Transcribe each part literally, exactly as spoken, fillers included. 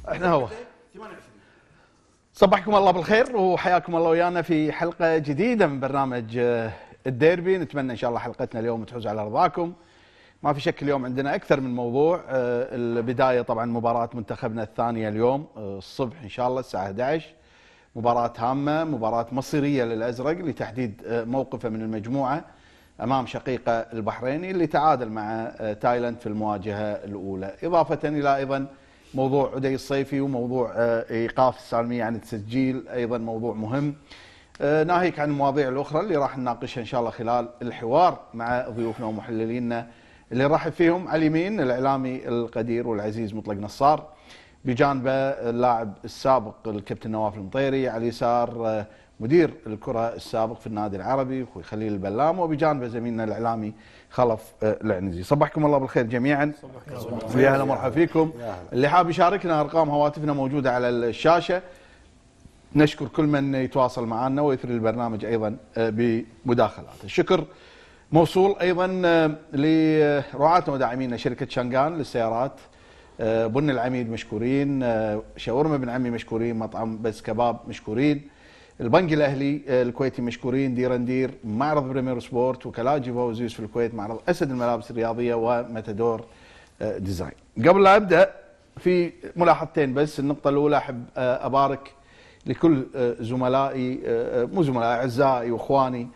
احنا هو صبحكم الله بالخير وحياكم الله ويانا في حلقه جديده من برنامج الديربي. نتمنى ان شاء الله حلقتنا اليوم تحوز على رضاكم. ما في شك اليوم عندنا اكثر من موضوع. البدايه طبعا مباراه منتخبنا الثانيه اليوم الصبح ان شاء الله الساعه احد عشر، مباراه هامه، مباراه مصيريه للازرق لتحديد موقفه من المجموعه امام شقيقه البحريني اللي تعادل مع تايلاند في المواجهه الاولى، اضافه الى ايضا موضوع عدي الصيفي وموضوع ايقاف السالميه عن التسجيل، ايضا موضوع مهم. ناهيك عن المواضيع الاخرى اللي راح نناقشها ان شاء الله خلال الحوار مع ضيوفنا ومحللينا اللي راح فيهم على اليمين الاعلامي القدير والعزيز مطلق نصار، بجانبه اللاعب السابق الكابتن نواف المطيري، على اليسار مدير الكره السابق في النادي العربي اخوي خليل البلام، وبجانبه زميلنا الاعلامي خلف العنزي. صبحكم الله بالخير جميعا. ويا اهلا ومرحبا فيكم. اللي حاب يشاركنا ارقام هواتفنا موجوده على الشاشه. نشكر كل من يتواصل معنا ويثري البرنامج ايضا بمداخلاته. الشكر موصول ايضا لرعاتنا وداعمينا شركه شانغان للسيارات، بن العميد مشكورين، شاورما بن عمي مشكورين، مطعم بس كباب مشكورين، البنك الاهلي الكويتي مشكورين، ديرندير، معرض بريمير سبورت، وكلاء جيفا وزيوس في الكويت، معرض اسد الملابس الرياضيه، ومتادور ديزاين. قبل لا ابدا في ملاحظتين بس. النقطه الاولى احب ابارك لكل زملائي، مو زملائي، اعزائي واخواني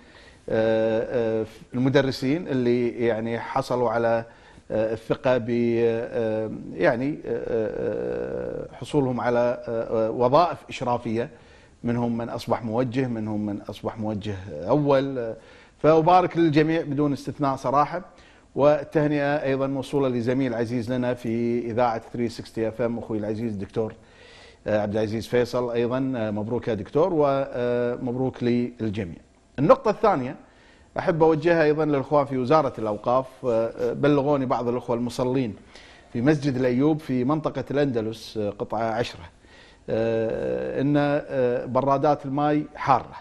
المدرسين اللي يعني حصلوا على الثقه ب يعني حصولهم على وظائف اشرافيه، منهم من اصبح موجه، منهم من اصبح موجه اول، فابارك للجميع بدون استثناء صراحه. والتهنئه ايضا موصوله لزميل عزيز لنا في اذاعه ثلاثمئة وستين اف ام اخوي العزيز الدكتور عبد العزيز فيصل، ايضا مبروك يا دكتور ومبروك للجميع. النقطه الثانيه احب اوجهها ايضا للاخوان في وزاره الاوقاف. بلغوني بعض الاخوه المصلين في مسجد الايوب في منطقه الاندلس قطعه عشره ان برادات الماء حاره،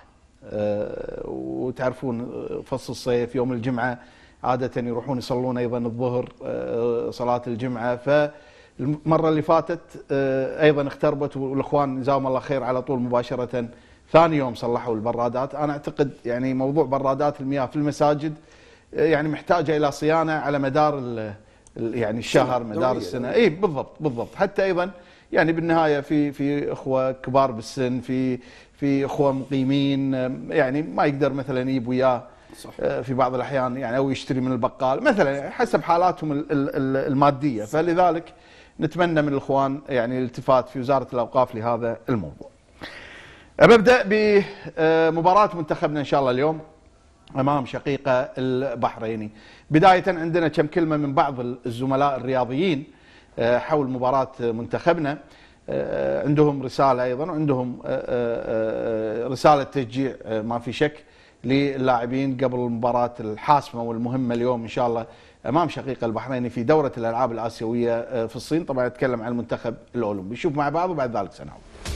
وتعرفون فصل الصيف يوم الجمعه عاده يروحون يصلون ايضا الظهر صلاه الجمعه. فالمره اللي فاتت ايضا اختربت، والاخوان جزاهم الله خير على طول مباشره ثاني يوم صلحوا البرادات. انا اعتقد يعني موضوع برادات المياه في المساجد يعني محتاجه الى صيانه على مدار يعني الشهر، مدار السنه. اي بالضبط بالضبط. حتى ايضا يعني بالنهايه في في اخوه كبار بالسن، في في اخوه مقيمين يعني ما يقدر مثلا يجيب وياه في بعض الاحيان يعني او يشتري من البقال مثلا حسب حالاتهم الماديه. فلذلك نتمنى من الاخوان يعني الالتفات في وزاره الاوقاف لهذا الموضوع. ابدا بمباراه منتخبنا ان شاء الله اليوم امام شقيقه البحريني. بدايه عندنا كم كلمه من بعض الزملاء الرياضيين حول مباراه منتخبنا، عندهم رساله ايضا، وعندهم رساله تشجيع ما في شك للاعبين قبل المباراه الحاسمه والمهمه اليوم ان شاء الله امام شقيقه البحريني في دوره الالعاب الاسيويه في الصين. طبعا اتكلم عن المنتخب الاولمبي. نشوف مع بعض وبعد ذلك سنعود.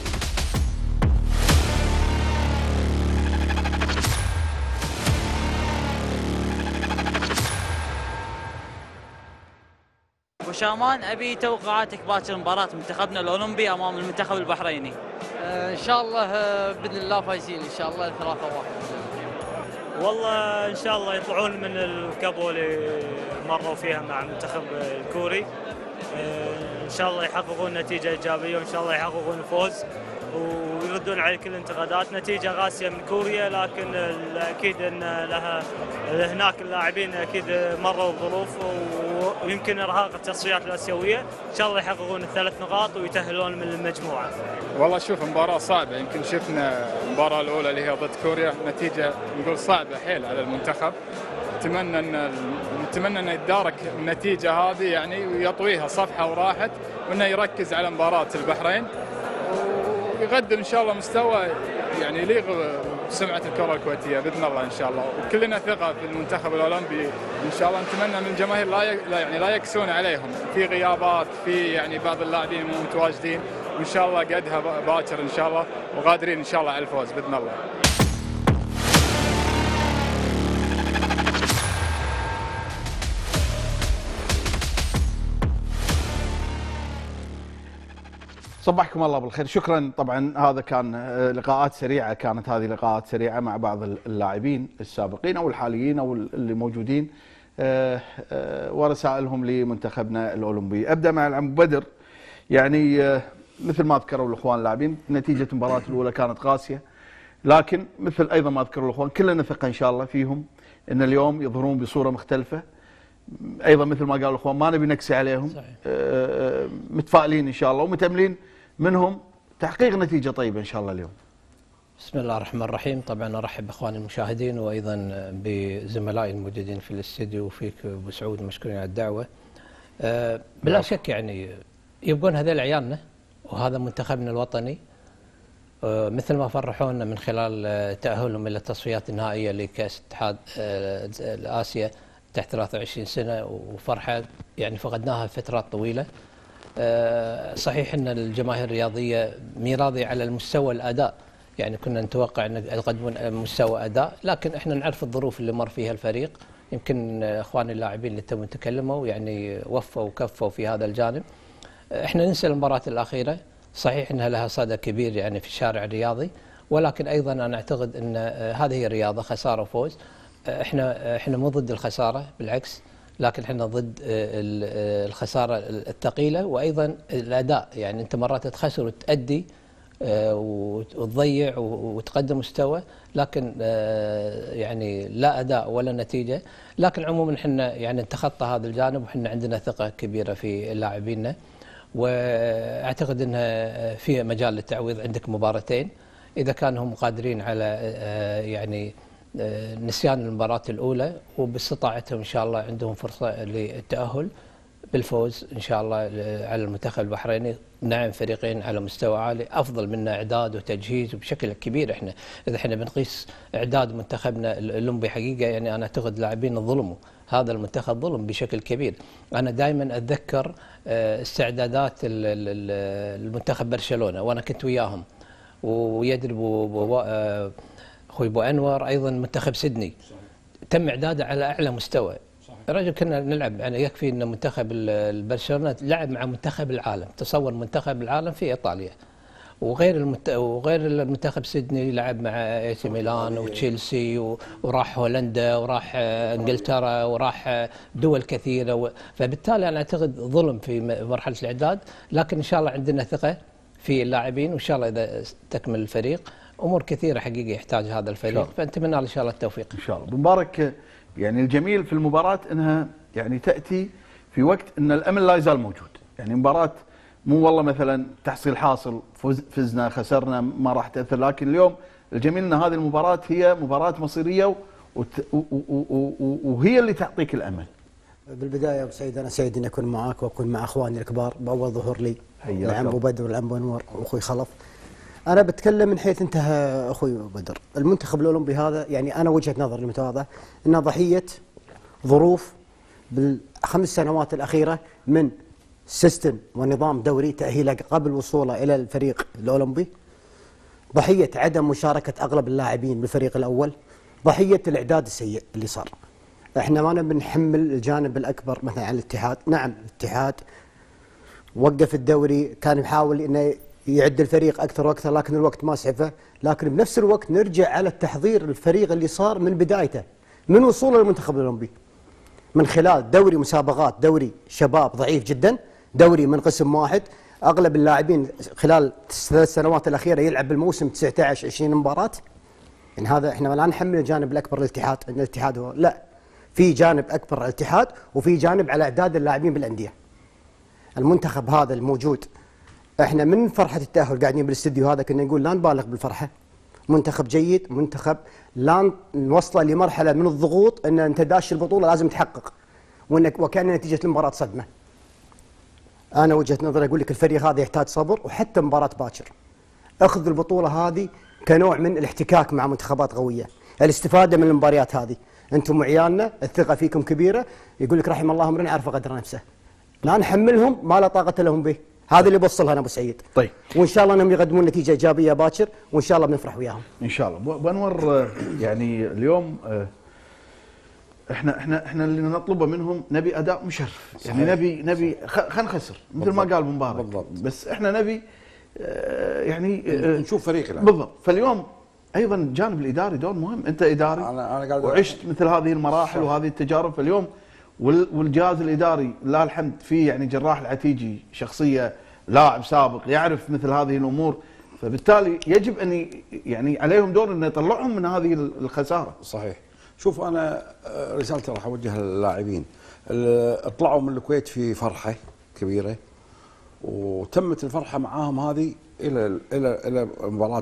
ابو شامان، ابي توقعاتك باكر مباراه منتخبنا الاولمبي امام المنتخب البحريني. آه ان شاء الله آه باذن الله فايزين ان شاء الله ثلاثة واحد. والله ان شاء الله يطلعون من الكبوه اللي مروا فيها مع المنتخب الكوري. آه ان شاء الله يحققون نتيجه ايجابيه، وان شاء الله يحققون الفوز ويردون على كل الانتقادات. نتيجه قاسيه من كوريا، لكن اكيد ان لها هناك اللاعبين اكيد مروا بظروف ويمكن ارهاق التصفيات الاسيويه. ان شاء الله يحققون الثلاث نقاط ويتاهلون من المجموعه. والله شوف مباراه صعبه، يمكن شفنا المباراه الاولى اللي هي ضد كوريا، نتيجه نقول صعبه حيل على المنتخب. نتمنى ان نتمنى انه يتدارك النتيجه هذه يعني ويطويها صفحه وراحت، وانه يركز على مباراه البحرين ويقدم ان شاء الله مستوى يعني يليق بسمعه الكره الكويتيه باذن الله ان شاء الله. وكلنا ثقه في المنتخب الاولمبي ان شاء الله. نتمنى من الجماهير لا يعني لا يكسون عليهم في غيابات، في يعني بعض اللاعبين مو متواجدين، وان شاء الله قدها باكر ان شاء الله، وقادرين ان شاء الله على الفوز باذن الله. صبحكم الله بالخير. شكرا. طبعا هذا كان لقاءات سريعه، كانت هذه لقاءات سريعه مع بعض اللاعبين السابقين او الحاليين او اللي موجودين ورسائلهم لمنتخبنا الاولمبي. ابدا مع العم بدر. يعني مثل ما ذكروا الاخوان اللاعبين، نتيجه المباراه الاولى كانت قاسيه، لكن مثل ايضا ما ذكروا الاخوان كلنا ثقه ان شاء الله فيهم ان اليوم يظهرون بصوره مختلفه. ايضا مثل ما قالوا الاخوان ما نبي نكسي عليهم. صحيح. متفائلين ان شاء الله ومتاملين منهم تحقيق نتيجه طيبه ان شاء الله اليوم. بسم الله الرحمن الرحيم. طبعا ارحب باخواني المشاهدين وايضا بزملائي الموجودين في الاستديو وفيك ابو سعود، مشكورين على الدعوه. بلا شك يعني يبقون هذول عيالنا وهذا منتخبنا الوطني، مثل ما فرحونا من خلال تاهلهم الى التصفيات النهائيه لكاس اتحاد اسيا تحت ثلاثة وعشرين سنه، وفرحه يعني فقدناها فترات طويله. صحيح ان الجماهير الرياضيه مي راضيه على المستوى الاداء، يعني كنا نتوقع ان يقدمون مستوى اداء، لكن احنا نعرف الظروف اللي مر فيها الفريق. يمكن اخواني اللاعبين اللي توهم تكلموا يعني وفوا وكفوا في هذا الجانب. احنا ننسى المباراه الاخيره، صحيح انها لها صدى كبير يعني في الشارع الرياضي، ولكن ايضا انا اعتقد ان هذه هي الرياضه، خساره وفوز. احنا احنا مو ضد الخساره، بالعكس، لكن احنا ضد الخساره الثقيله وايضا الاداء. يعني انت مرات تخسر وتأدي وتضيع وتقدم مستوى، لكن يعني لا اداء ولا نتيجه. لكن عموما احنا يعني نتخطى هذا الجانب، وحنا عندنا ثقه كبيره في لاعبينا، واعتقد ان في مجال للتعويض. عندك مباراتين، اذا كانوا هم قادرين على يعني نسيان المباراة الأولى وباستطاعتهم إن شاء الله عندهم فرصة للتأهل بالفوز إن شاء الله على المنتخب البحريني. نعم، فريقين على مستوى عالي، أفضل منا إعداد وتجهيز بشكل كبير. إحنا إذا إحنا بنقيس إعداد منتخبنا الأولمبي حقيقة، يعني أنا أعتقد لاعبين ظلموا، هذا المنتخب ظلم بشكل كبير. أنا دائما أتذكر استعدادات المنتخب برشلونة وأنا كنت وياهم، ويدربوا اخوي ابو انور ايضا منتخب سيدني. صحيح. تم اعداده على اعلى مستوى. صحيح. الرجل كنا نلعب، يعني يكفي ان منتخب برشلونه لعب مع منتخب العالم، تصور منتخب العالم في ايطاليا، وغير المت... وغير المنتخب سيدني لعب مع اي سي ميلان وتشيلسي و... وراح هولندا وراح انجلترا وراح دول كثيره و... فبالتالي انا اعتقد ظلم في مرحله الاعداد، لكن ان شاء الله عندنا ثقه في اللاعبين، وان شاء الله اذا تكمل الفريق امور كثيره حقيقه يحتاج هذا الفريق، فنتمنى له ان شاء الله التوفيق. ان شاء الله. مبارك، يعني الجميل في المباراه انها يعني تاتي في وقت ان الامل لا يزال موجود، يعني مباراه مو والله مثلا تحصيل حاصل فز فزنا خسرنا ما راح تاثر، لكن اليوم الجميل ان هذه المباراه هي مباراه مصيريه وهي اللي تعطيك الامل. بالبدايه ابو سعيد انا سعيد اني اكون معاك واكون مع اخواني الكبار باول ظهور لي، العم ابو بدر والعم ابو انور واخوي خلف. أنا بتكلم من حيث انتهى أخوي بدر. المنتخب الأولمبي هذا يعني أنا وجهة نظري المتواضعة أنه ضحية ظروف بالخمس سنوات الأخيرة من سيستم ونظام دوري تأهيله قبل وصوله إلى الفريق الأولمبي، ضحية عدم مشاركة أغلب اللاعبين بالفريق الأول، ضحية الإعداد السيء اللي صار. احنا ما بنحمل الجانب الأكبر مثلا على الاتحاد. نعم الاتحاد وقف الدوري، كان يحاول انه يعد الفريق اكثر واكثر، لكن الوقت ما سعفه. لكن بنفس الوقت نرجع على التحضير الفريق اللي صار من بدايته، من وصوله للمنتخب الاولمبي، من خلال دوري مسابقات، دوري شباب ضعيف جدا، دوري من قسم واحد، اغلب اللاعبين خلال الثلاث سنوات الاخيره يلعب بالموسم تسعة عشر عشرين مباراه. يعني هذا احنا لا نحمل الجانب الاكبر للاتحاد، ان الاتحاد هو لا، في جانب اكبر على الاتحاد وفي جانب على اعداد اللاعبين بالانديه. المنتخب هذا الموجود، احنا من فرحه التاهل قاعدين بالاستديو هذا كنا نقول لا نبالغ بالفرحه، منتخب جيد، منتخب لا نوصله لمرحله من الضغوط ان انت داش البطوله لازم تحقق، وانك وكان نتيجه المباراه صدمه. انا وجهه نظري اقول لك الفريق هذا يحتاج صبر، وحتى مباراه باكر اخذ البطوله هذه كنوع من الاحتكاك مع منتخبات قويه، الاستفاده من المباريات هذه. انتم عيالنا، الثقه فيكم كبيره، يقول لك رحم الله امرئ عرف قدر نفسه. لا نحملهم ما لا طاقه لهم به، هذا اللي بوصلها انا ابو سعيد. طيب، وان شاء الله انهم يقدمون نتيجه ايجابيه باكر، وان شاء الله بنفرح وياهم. ان شاء الله. ابو انور، يعني اليوم احنا احنا احنا اللي نطلبه منهم نبي اداء مشرف، يعني نبي نبي خلينا نخسر مثل ما قال ابو مبارك، بس احنا نبي آه، يعني آه نشوف فريق الان بالضبط. فاليوم ايضا الجانب الاداري دور مهم، انت اداري انا انا قاعد وعشت مثل هذه المراحل صح. وهذه التجارب. فاليوم والجهاز الاداري لله الحمد فيه يعني جراح العتيجي شخصيه لاعب سابق يعرف مثل هذه الامور، فبالتالي يجب ان يعني عليهم دور ان يطلعهم من هذه الخساره. صحيح. شوف انا رسالتي راح اوجهها للاعبين، اطلعوا من الكويت في فرحه كبيره وتمت الفرحه معاهم هذه الى الى الى مباراه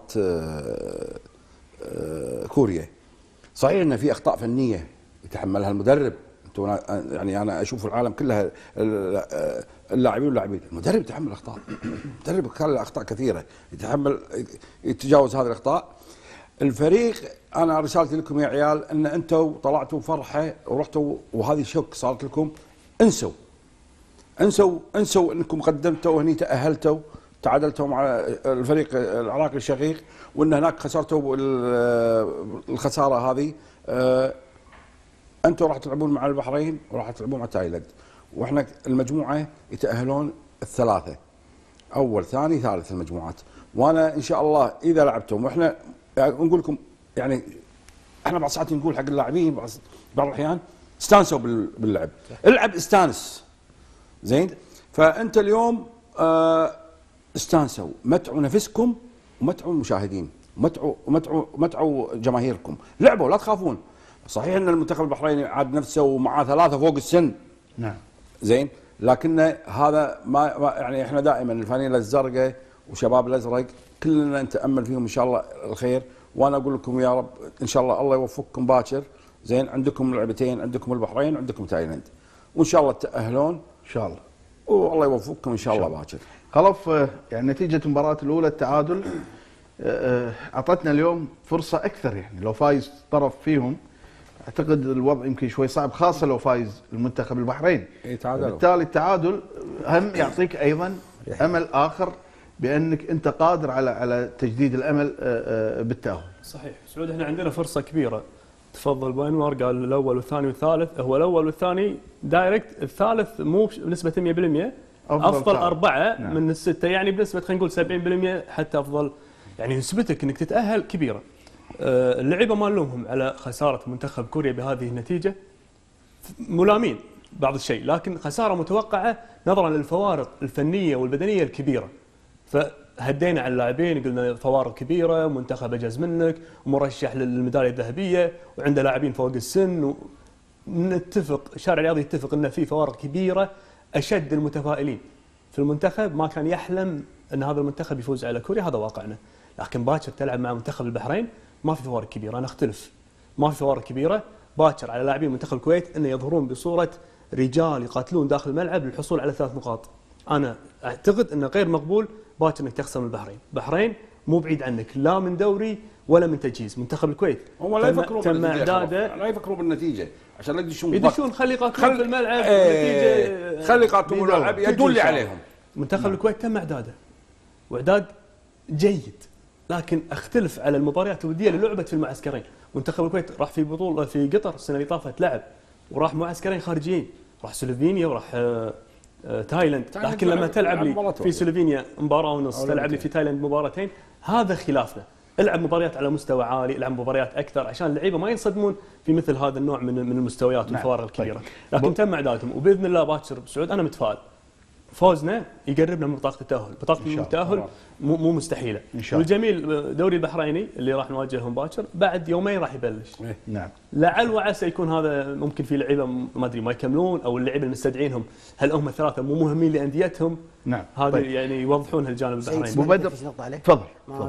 كوريا. صحيح ان في اخطاء فنيه يتحملها المدرب، انتم يعني انا اشوف العالم كلها اللاعبين واللاعبين، المدرب يتحمل اخطاء، المدرب كان له اخطاء كثيره يتحمل يتجاوز هذه الاخطاء. الفريق انا رسالتي لكم يا عيال ان انتم طلعتوا فرحه ورحتوا وهذه شوك صارت لكم، انسوا انسوا انسوا انكم قدمتوا هني تاهلتوا تعادلتوا مع الفريق العراقي الشقيق وان هناك خسرتوا الخساره هذه. انتم راح تلعبون مع البحرين وراح تلعبون مع تايلاند، واحنا المجموعه يتاهلون الثلاثه اول ثاني ثالث المجموعات، وانا ان شاء الله اذا لعبتم واحنا يعني نقول لكم يعني احنا بعض ساعات نقول حق اللاعبين بعض الاحيان استانسوا باللعب، العب استانس زين. فانت اليوم اه استانسوا، متعوا نفسكم ومتعوا المشاهدين ومتعوا ومتعوا متعوا جماهيركم، لعبوا لا تخافون. صحيح ان المنتخب البحريني عاد نفسه ومعاه ثلاثه فوق السن نعم زين، لكن هذا ما يعني احنا دائما الفانيله الزرقاء وشباب الازرق كلنا نتامل فيهم ان شاء الله الخير، وانا اقول لكم يا رب ان شاء الله الله يوفقكم باكر زين. عندكم لعبتين، عندكم البحرين وعندكم تايلاند، وان شاء الله تاهلون ان شاء الله والله يوفقكم ان شاء الله باكر. خلف يعني نتيجه المباراه الاولى التعادل اعطتنا اليوم فرصه اكثر، يعني لو فايز طرف فيهم اعتقد الوضع يمكن شوي صعب، خاصه لو فايز المنتخب البحريني. بالتالي التعادل هم يعطيك ايضا امل اخر بانك انت قادر على على تجديد الامل بالتاهل. صحيح سعود، احنا عندنا فرصه كبيره. تفضل بانوار قال الاول والثاني والثالث، هو الاول والثاني دايركت، الثالث مو بنسبه مئة بالمئة، افضل, أفضل اربعه نعم. من السته، يعني بنسبه خلينا نقول سبعين بالمئة حتى افضل، يعني نسبتك انك تتاهل كبيره. اللعيبه ما نلومهم على خساره منتخب كوريا بهذه النتيجه، ملامين بعض الشيء، لكن خساره متوقعه نظرا للفوارق الفنيه والبدنيه الكبيره. فهدينا على اللاعبين، قلنا فوارق كبيره، منتخب اجهز منك ومرشح للميداليه الذهبيه وعنده لاعبين فوق السن، ونتفق الشارع الرياضي يتفق ان في فوارق كبيره. اشد المتفائلين في المنتخب ما كان يحلم ان هذا المنتخب يفوز على كوريا، هذا واقعنا. لكن باكر تلعب مع منتخب البحرين ما في فوارق كبيره، انا اختلف، ما في فوارق كبيره. باكر على لاعبين منتخب الكويت انه يظهرون بصوره رجال يقاتلون داخل الملعب للحصول على ثلاث نقاط. انا اعتقد انه غير مقبول باكر انك تخسر من البحرين، البحرين مو بعيد عنك لا من دوري ولا من تجهيز. منتخب الكويت هم لا يفكرون بالنتيجه، لا يفكرون بالنتيجه عشان لا يدشون يدشون، خلي يقاتلون خل... في الملعب ايه... النتيجه خلي يقاتلون الملعب يدون لي عليهم. منتخب نعم. الكويت تم اعداده واعداد جيد، لكن اختلف على المباريات الوديه اللي لعبت في المعسكرين. منتخب الكويت راح في بطوله في قطر السنه اللي طافت لعب، وراح معسكرين خارجيين، راح سلوفينيا وراح آه آه تايلاند، لكن لما تلعب لي في سلوفينيا مباراه ونص، تلعب لي في تايلاند مباراتين، هذا خلافنا. العب مباريات على مستوى عالي، العب مباريات اكثر عشان اللعيبه ما ينصدمون في مثل هذا النوع من من المستويات والفوارق الكبيره. لكن تم اعدادهم، وباذن الله باكر بسعود انا متفائل فوزنا يقربنا من بطاقه التاهل، بطاقه التاهل مو مو مستحيله. والجميل دوري البحريني اللي راح نواجههم باكر بعد يومين راح يبلش. نعم. لعل وعسى يكون هذا ممكن في لعيبه ما ادري ما يكملون، او اللعيبه المستدعينهم هل هم الثلاثه مو مهمين لانديتهم؟ نعم. هذا طيب. يعني يوضحون هالجانب البحريني. ابو بدر تفضل.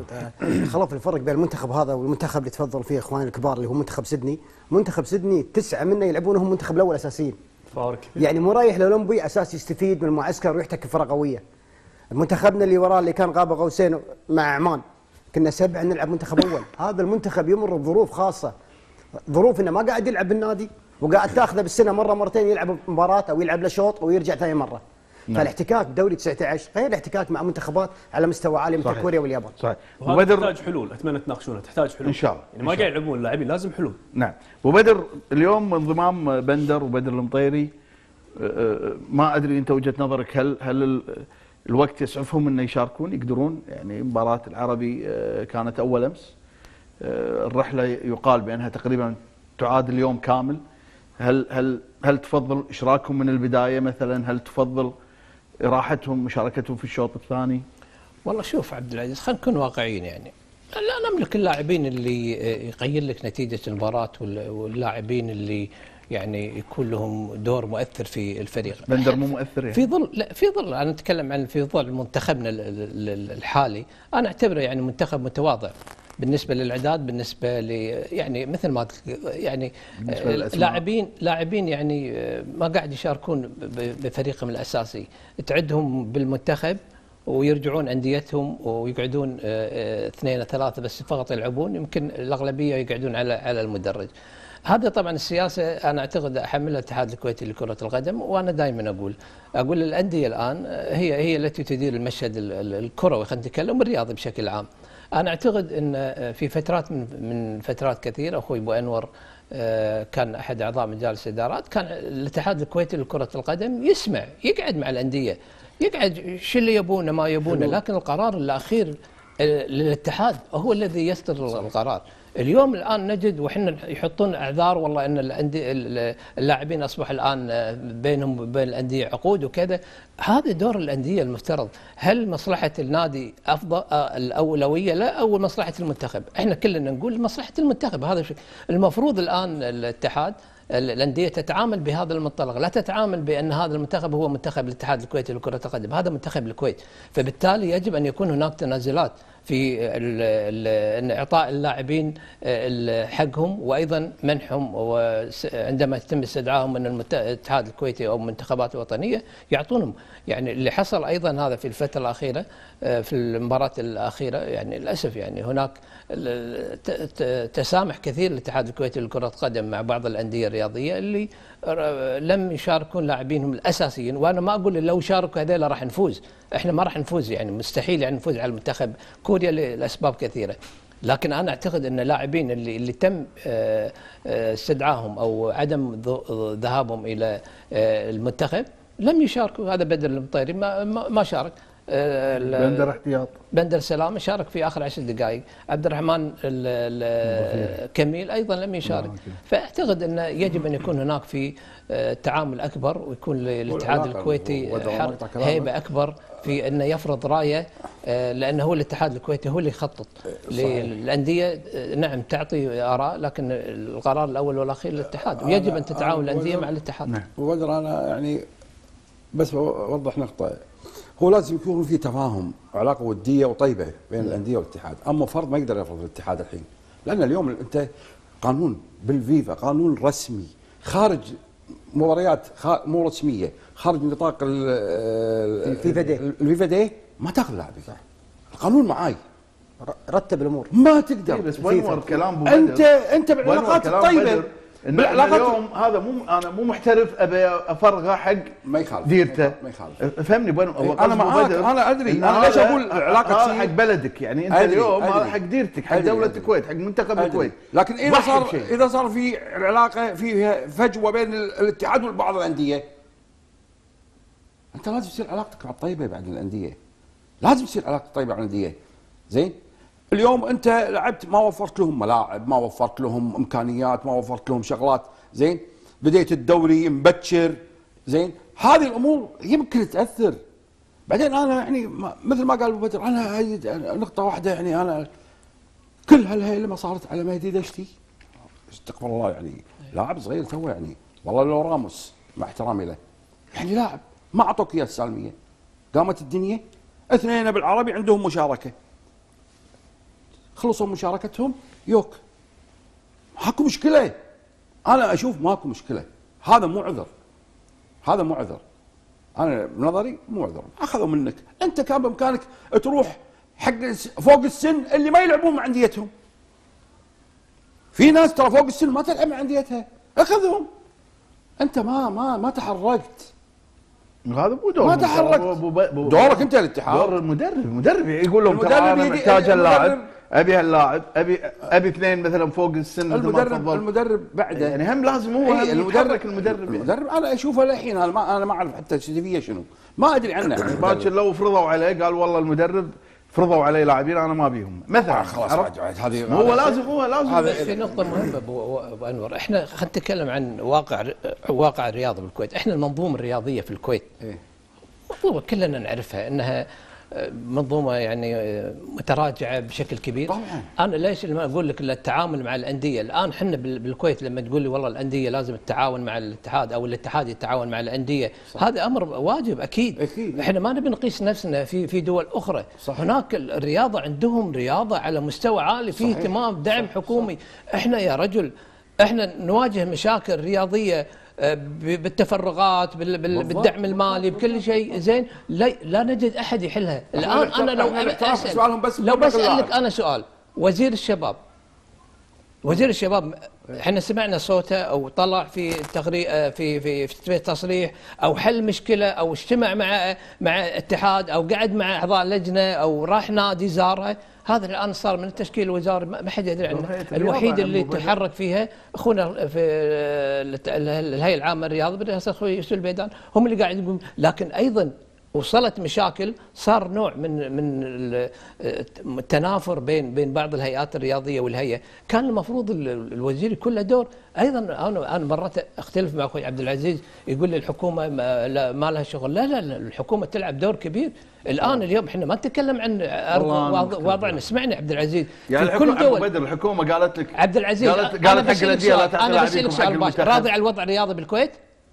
خلف الفرق بين المنتخب هذا والمنتخب اللي تفضل فيه اخواني الكبار اللي هو منتخب سيدني، منتخب سيدني تسعه منه يلعبون هم المنتخب الاول اساسيين. فارق يعني مو رايح للاولمبي اساس يستفيد من المعسكر ويحتك فرق قويه. منتخبنا اللي وراه اللي كان غاب قوسين مع عمان كنا سبعه نلعب منتخب اول، هذا المنتخب يمر بظروف خاصه، ظروف انه ما قاعد يلعب بالنادي وقاعد تاخذه بالسنه مره مرتين يلعب مباراه او يلعب له شوط ويرجع ثاني مره. نعم. فالاحتكاك دوري تسعة عشر غير الاحتكاك مع منتخبات على مستوى عالي مثل كوريا واليابان. صحيح. وبدر تحتاج حلول، اتمنى تناقشونها، تحتاج حلول ان شاء الله، يعني ما قاعد يلعبون اللاعبين، لازم حلول. نعم. وبدر اليوم انضمام بندر وبدر المطيري، ما ادري انت وجهه نظرك، هل هل الوقت يسعفهم انه يشاركون يقدرون؟ يعني مباراه العربي كانت اول امس، الرحله يقال بانها تقريبا تعادل يوم كامل. هل هل هل تفضل اشراكهم من البدايه مثلا؟ هل تفضل راحتهم مشاركتهم في الشوط الثاني؟ والله شوف عبد العزيز، خلينا نكون واقعيين. يعني لا نملك اللاعبين اللي يغير لك نتيجه المباراه واللاعبين اللي يعني يكون لهم دور مؤثر في الفريق. بندر مو مؤثر يعني. في ظل لا في ظل انا اتكلم عن في ظل منتخبنا الحالي، انا اعتبره يعني منتخب متواضع بالنسبه للاعداد، بالنسبه ل يعني مثل ما يعني لاعبين لاعبين يعني ما قاعد يشاركون بفريقهم الاساسي، تعدهم بالمنتخب ويرجعون انديتهم ويقعدون اثنين ثلاثه بس فقط يلعبون، يمكن الاغلبيه يقعدون على على المدرج. هذا طبعا السياسه انا اعتقد احملها الاتحاد الكويتي لكره القدم، وانا دائما اقول اقول الانديه الان هي هي التي تدير المشهد الكروي، خلينا نتكلم الرياضي بشكل عام. انا اعتقد ان في فترات من من فترات كثيره اخوي ابو انور كان احد اعضاء مجالس الادارات، كان الاتحاد الكويتي لكره القدم يسمع، يقعد مع الانديه، يقعد شو اللي يبونه ما يبونه، لكن القرار الاخير للاتحاد هو الذي يصدر القرار. اليوم الان نجد وحنا يحطون اعذار والله ان اللاعبين اصبح الان بينهم وبين الانديه عقود وكذا. هذا دور الانديه المفترض. هل مصلحه النادي افضل الاولويه لا او مصلحه المنتخب؟ احنا كلنا نقول مصلحه المنتخب. هذا المفروض الان الاتحاد الانديه تتعامل بهذا المنطلق، لا تتعامل بان هذا المنتخب هو منتخب الاتحاد الكويتي لكره القدم، هذا منتخب الكويت، فبالتالي يجب ان يكون هناك تنازلات في ان اعطاء اللاعبين حقهم وايضا منحهم، وعندما يتم استدعائهم من الاتحاد الكويتي او المنتخبات الوطنيه يعطونهم. يعني اللي حصل ايضا هذا في الفتره الاخيره في المباراه الاخيره، يعني للاسف يعني هناك تسامح كثير للاتحاد الكويتي لكره القدم مع بعض الانديه الرياضيه اللي لم يشاركون لاعبينهم الاساسيين، وانا ما اقول لو شاركوا هذول راح نفوز، احنا ما راح نفوز يعني مستحيل يعني نفوز على المنتخب كوريا لاسباب كثيره، لكن انا اعتقد ان اللاعبين اللي اللي تم استدعائهم او عدم ذهابهم الى المنتخب لم يشاركوا. هذا بدر المطيري ما ما شارك، بندر احتياط، بندر سلامه شارك في اخر عشر دقائق، عبد الرحمن كميل ايضا لم يشارك. فاعتقد ان يجب ان يكون هناك في تعامل اكبر، ويكون للاتحاد الكويتي هيبه اكبر في انه يفرض رايه، لانه هو الاتحاد الكويتي هو اللي يخطط للانديه. نعم تعطي اراء، لكن القرار الاول والاخير للاتحاد، ويجب ان تتعاون الانديه مع الاتحاد. نعم. وبدر انا يعني بس اوضح نقطه، هو لازم يكون في تفاهم وعلاقه وديه وطيبه بين الانديه والاتحاد، اما فرض ما يقدر يفرض الاتحاد الحين، لان اليوم انت قانون بالفيفا قانون رسمي خارج مباريات مو رسميه، خارج نطاق الفيفا دي الفيفا دي ما تاخذ لاعبين. القانون معاي رتب الامور، ما تقدر. بس وين كلام ابو انت انت بالعلاقات الطيبه بالعلاقات اليوم هذا مو انا مو محترف ابي افرغه حق ما يخالف ديرته، ما يخالف. فهمني وين انا معاك، انا ادري انا ليش اقول علاقه حق بلدك، يعني انت اليوم هذا حق ديرتك، حق دوله الكويت، حق منتخب الكويت. لكن اذا صار اذا صار في العلاقه فيها فجوه بين الاتحاد وبعض الانديه، انت لازم تصير علاقتك طيبه بعد الانديه، لازم تصير علاقتك طيبه مع الانديه. زين اليوم انت لعبت ما وفرت لهم ملاعب، ما وفرت لهم امكانيات، ما وفرت لهم شغلات، زين بديت الدوري مبكر، زين هذه الامور يمكن تاثر. بعدين انا يعني مثل ما قال ابو بدر، انا هي نقطه واحده، يعني انا كل هالهيله ما صارت على مهدي دشتي، استغفر الله، يعني لاعب صغير تو، يعني والله لو راموس مع احترامي له، يعني لاعب ما اعطوك اياه السالميه، قامت الدنيا اثنين بالعربي عندهم مشاركه، خلصوا مشاركتهم يوك، ماكو مشكله. انا اشوف ماكو مشكله، هذا مو عذر، هذا مو عذر، انا بنظري مو عذر. اخذوا منك، انت كان بامكانك تروح حق فوق السن اللي ما يلعبون مع انديتهم. في ناس ترى فوق السن ما تلعب مع انديتها، اخذهم. انت ما ما ما تحركت، هذا مو دور، ما تحركت. دورك انت الاتحاد، دور المدرب. المدرب يقول لهم ترى انا محتاج اللاعب، ابي هاللاعب، ابي ابي اثنين مثلا فوق السن. المدرب المدرب بعده يعني هم لازم هو إيه المدرب المدرب يعني. المدرب انا اشوفه للحين، انا ما انا ما اعرف حتى السي شنو، ما ادري عنه. باكر لو فرضوا عليه قال والله المدرب فرضوا علي لاعبين انا ما بيهم مثلا. آه خلاص هذه هو لازم هو لازم هذا في نقطة مهمة ابو انور، احنا خلينا نتكلم عن واقع واقع الرياضة بالكويت، احنا المنظومة الرياضية في الكويت إيه؟ منظومة كلنا نعرفها انها منظومة يعني متراجعة بشكل كبير. طبعا. انا ليش لما اقول لك التعامل مع الاندية الان، احنا بالكويت لما تقول لي والله الاندية لازم التعاون مع الاتحاد او الاتحاد يتعاون مع الاندية، هذا امر واجب اكيد. اكيد احنا ما نبي نقيس نفسنا في في دول اخرى. صحيح. هناك الرياضة عندهم رياضة على مستوى عالي، فيه اهتمام دعم حكومي. صح. احنا يا رجل احنا نواجه مشاكل رياضية بالتفرغات بالدعم المالي بكل شيء زين، لا, لا نجد احد يحلها. الان انا لو أسأل بس لو بسالك انا سؤال، وزير الشباب وزير الشباب احنا سمعنا صوته او طلع في تغري في في في تصريح او حل مشكله او اجتمع مع مع اتحاد او قعد مع اعضاء لجنه او راح نادي زاره؟ هذا الان صار من التشكيل الوزاري ما حد يدري عنه. الوحيد اللي تحرك فيها اخونا في الهيئه العامه للرياضه برئاسه اخوي يوسف البيدان، هم اللي قاعد يقول. لكن ايضا وصلت مشاكل، صار نوع من من التنافر بين بين بعض الهيئات الرياضيه والهيئه، كان المفروض الوزير يكون له دور. ايضا انا انا مرات اختلف مع اخوي عبد العزيز يقول لي الحكومه ما لها شغل، لا لا الحكومه تلعب دور كبير. الان اليوم احنا ما نتكلم عن وضعنا، سمعنا عبد العزيز يعني في كل دول بدر الحكومه قالت لك عبد العزيز قالت قالت حق الانديه لا تعطي لاعبين سؤال مباشر، راضي على الوضع الرياضي بالكويت؟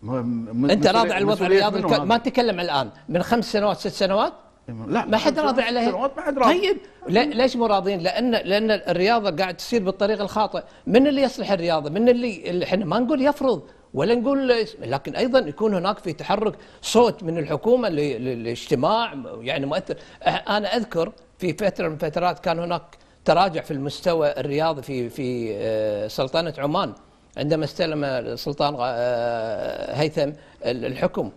انت راضي على الوضع الرياضي؟ ما نتكلم الان من خمس سنوات ست سنوات لا ما حد راضي عليها. طيب ليش مو راضيين؟ لان لان الرياضه قاعد تصير بالطريقه الخاطئه. من اللي يصلح الرياضه؟ من اللي احنا ما نقول يفرض ولا نقول، لكن ايضا يكون هناك في تحرك صوت من الحكومه للاجتماع يعني مؤثر. انا اذكر في فتره من الفترات كان هناك تراجع في المستوى الرياضي في في سلطنه عمان عندما استلم السلطان هيثم الحكم.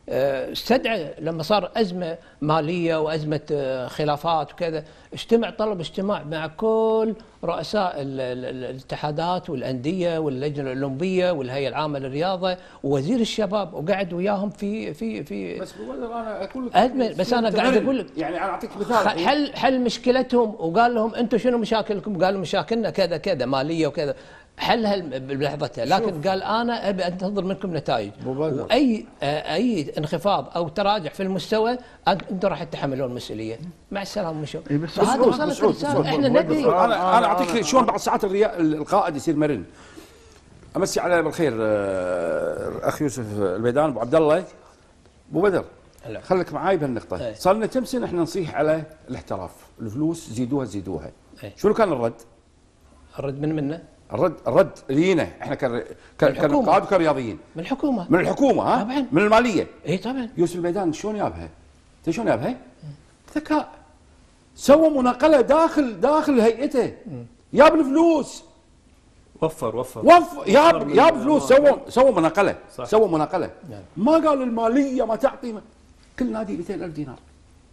استدعى لما صار أزمة مالية وأزمة خلافات وكذا، اجتمع طلب اجتماع مع كل رؤساء الاتحادات والأندية واللجنة الأولمبية والهيئة العامة للرياضة ووزير الشباب، وقعد وياهم في في في بس انا اقول لك أزمة. بس انا قاعد اقول لك يعني انا اعطيك مثال حل حل مشكلتهم، وقال لهم انتم شنو مشاكلكم؟ قالوا مشاكلنا كذا كذا مالية وكذا، حلها بلحظتها. لكن قال انا ابي انتظر منكم نتائج، واي اي انخفاض او تراجع في المستوى انتم راح تتحملون المسؤوليه. مع السلامه مشوا. فهذا وصلت رساله احنا نبي. انا انا اعطيك شلون بعض ساعات القائد يصير مرن. امسي عليه بالخير اخ يوسف البيدان ابو عبد الله ابو بدر، خليك معاي بهالنقطه. صار لنا كم سنه احنا نصيح على الاحتراف، الفلوس زيدوها زيدوها. شنو كان الرد؟ الرد من منه؟ الرد الرد لينا احنا كنقاد وكرياضيين. من الحكومه. من الحكومه ها؟ طبعا. من الماليه. اي طبعا. يوسف البيدان شلون جابها؟ تدري شلون جابها؟ ذكاء. سوى مناقله داخل داخل هيئته. جاب الفلوس. وفر وفر وفر جاب جاب فلوس، سوى سوى مناقله، سوى مناقله. يعني. ما قال الماليه ما تعطي ما. كل نادي مئتين ألف دينار.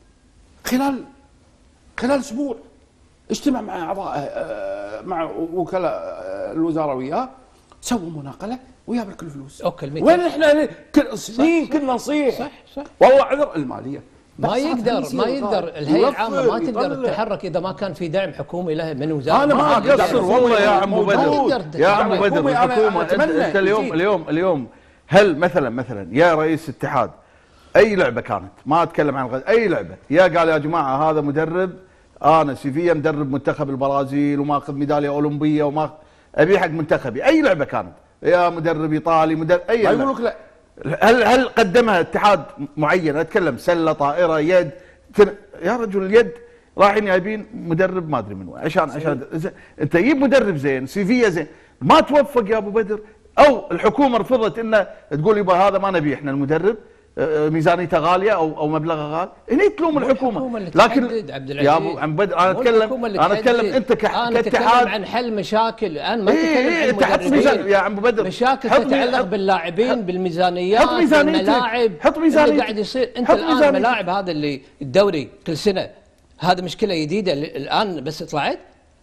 خلال خلال اسبوع اجتمع مع اعضاء مع وكلاء الوزاره وياه، سووا مناقله ويا بالكل فلوس. اوكي وين احنا كل سنين كنا نصيح صح صح والله عذر الماليه ما يقدر ما يقدر الهيئه العامه ما تقدر تتحرك اذا ما كان في دعم حكومي لها من وزاره. انا ما اقصر والله يا عم بدر يا عم بدر الحكومه انت, انت اليوم اليوم اليوم هل مثلا مثلا يا رئيس اتحاد اي لعبه كانت، ما اتكلم عن الغد، اي لعبه يا قال يا جماعه هذا مدرب انا سيفيا مدرب منتخب البرازيل وماخذ ميداليه اولمبيه وما ابي حق منتخبي، اي لعبه كانت يا مدرب ايطالي مدرب اي ما يقول لك لا. هل هل قدمها اتحاد معين؟ اتكلم سله طائره يد تن... يا رجل اليد رايحين جايبين مدرب ما ادري منو عشان عشان انت جيب مدرب زين سيفيا زين، ما توفق يا ابو بدر او الحكومه رفضت انه تقول يبا هذا ما نبي احنا المدرب ميزانيته غاليه او او مبلغه غالي، هني تلوم الحكومه. لكن يا ابو عم بدر انا اتكلم انا اتكلم انت كاتحاد عن حل مشاكل. انا ما اتكلم عن المدربين يا عم بدر، مشاكل تتعلق باللاعبين بالميزانيات حط ميزانيتك بالملاعب حط ميزانيتك اللي قاعد يصير. انت الان الملاعب هذا اللي الدوري كل سنه هذا مشكله جديده الان بس طلعت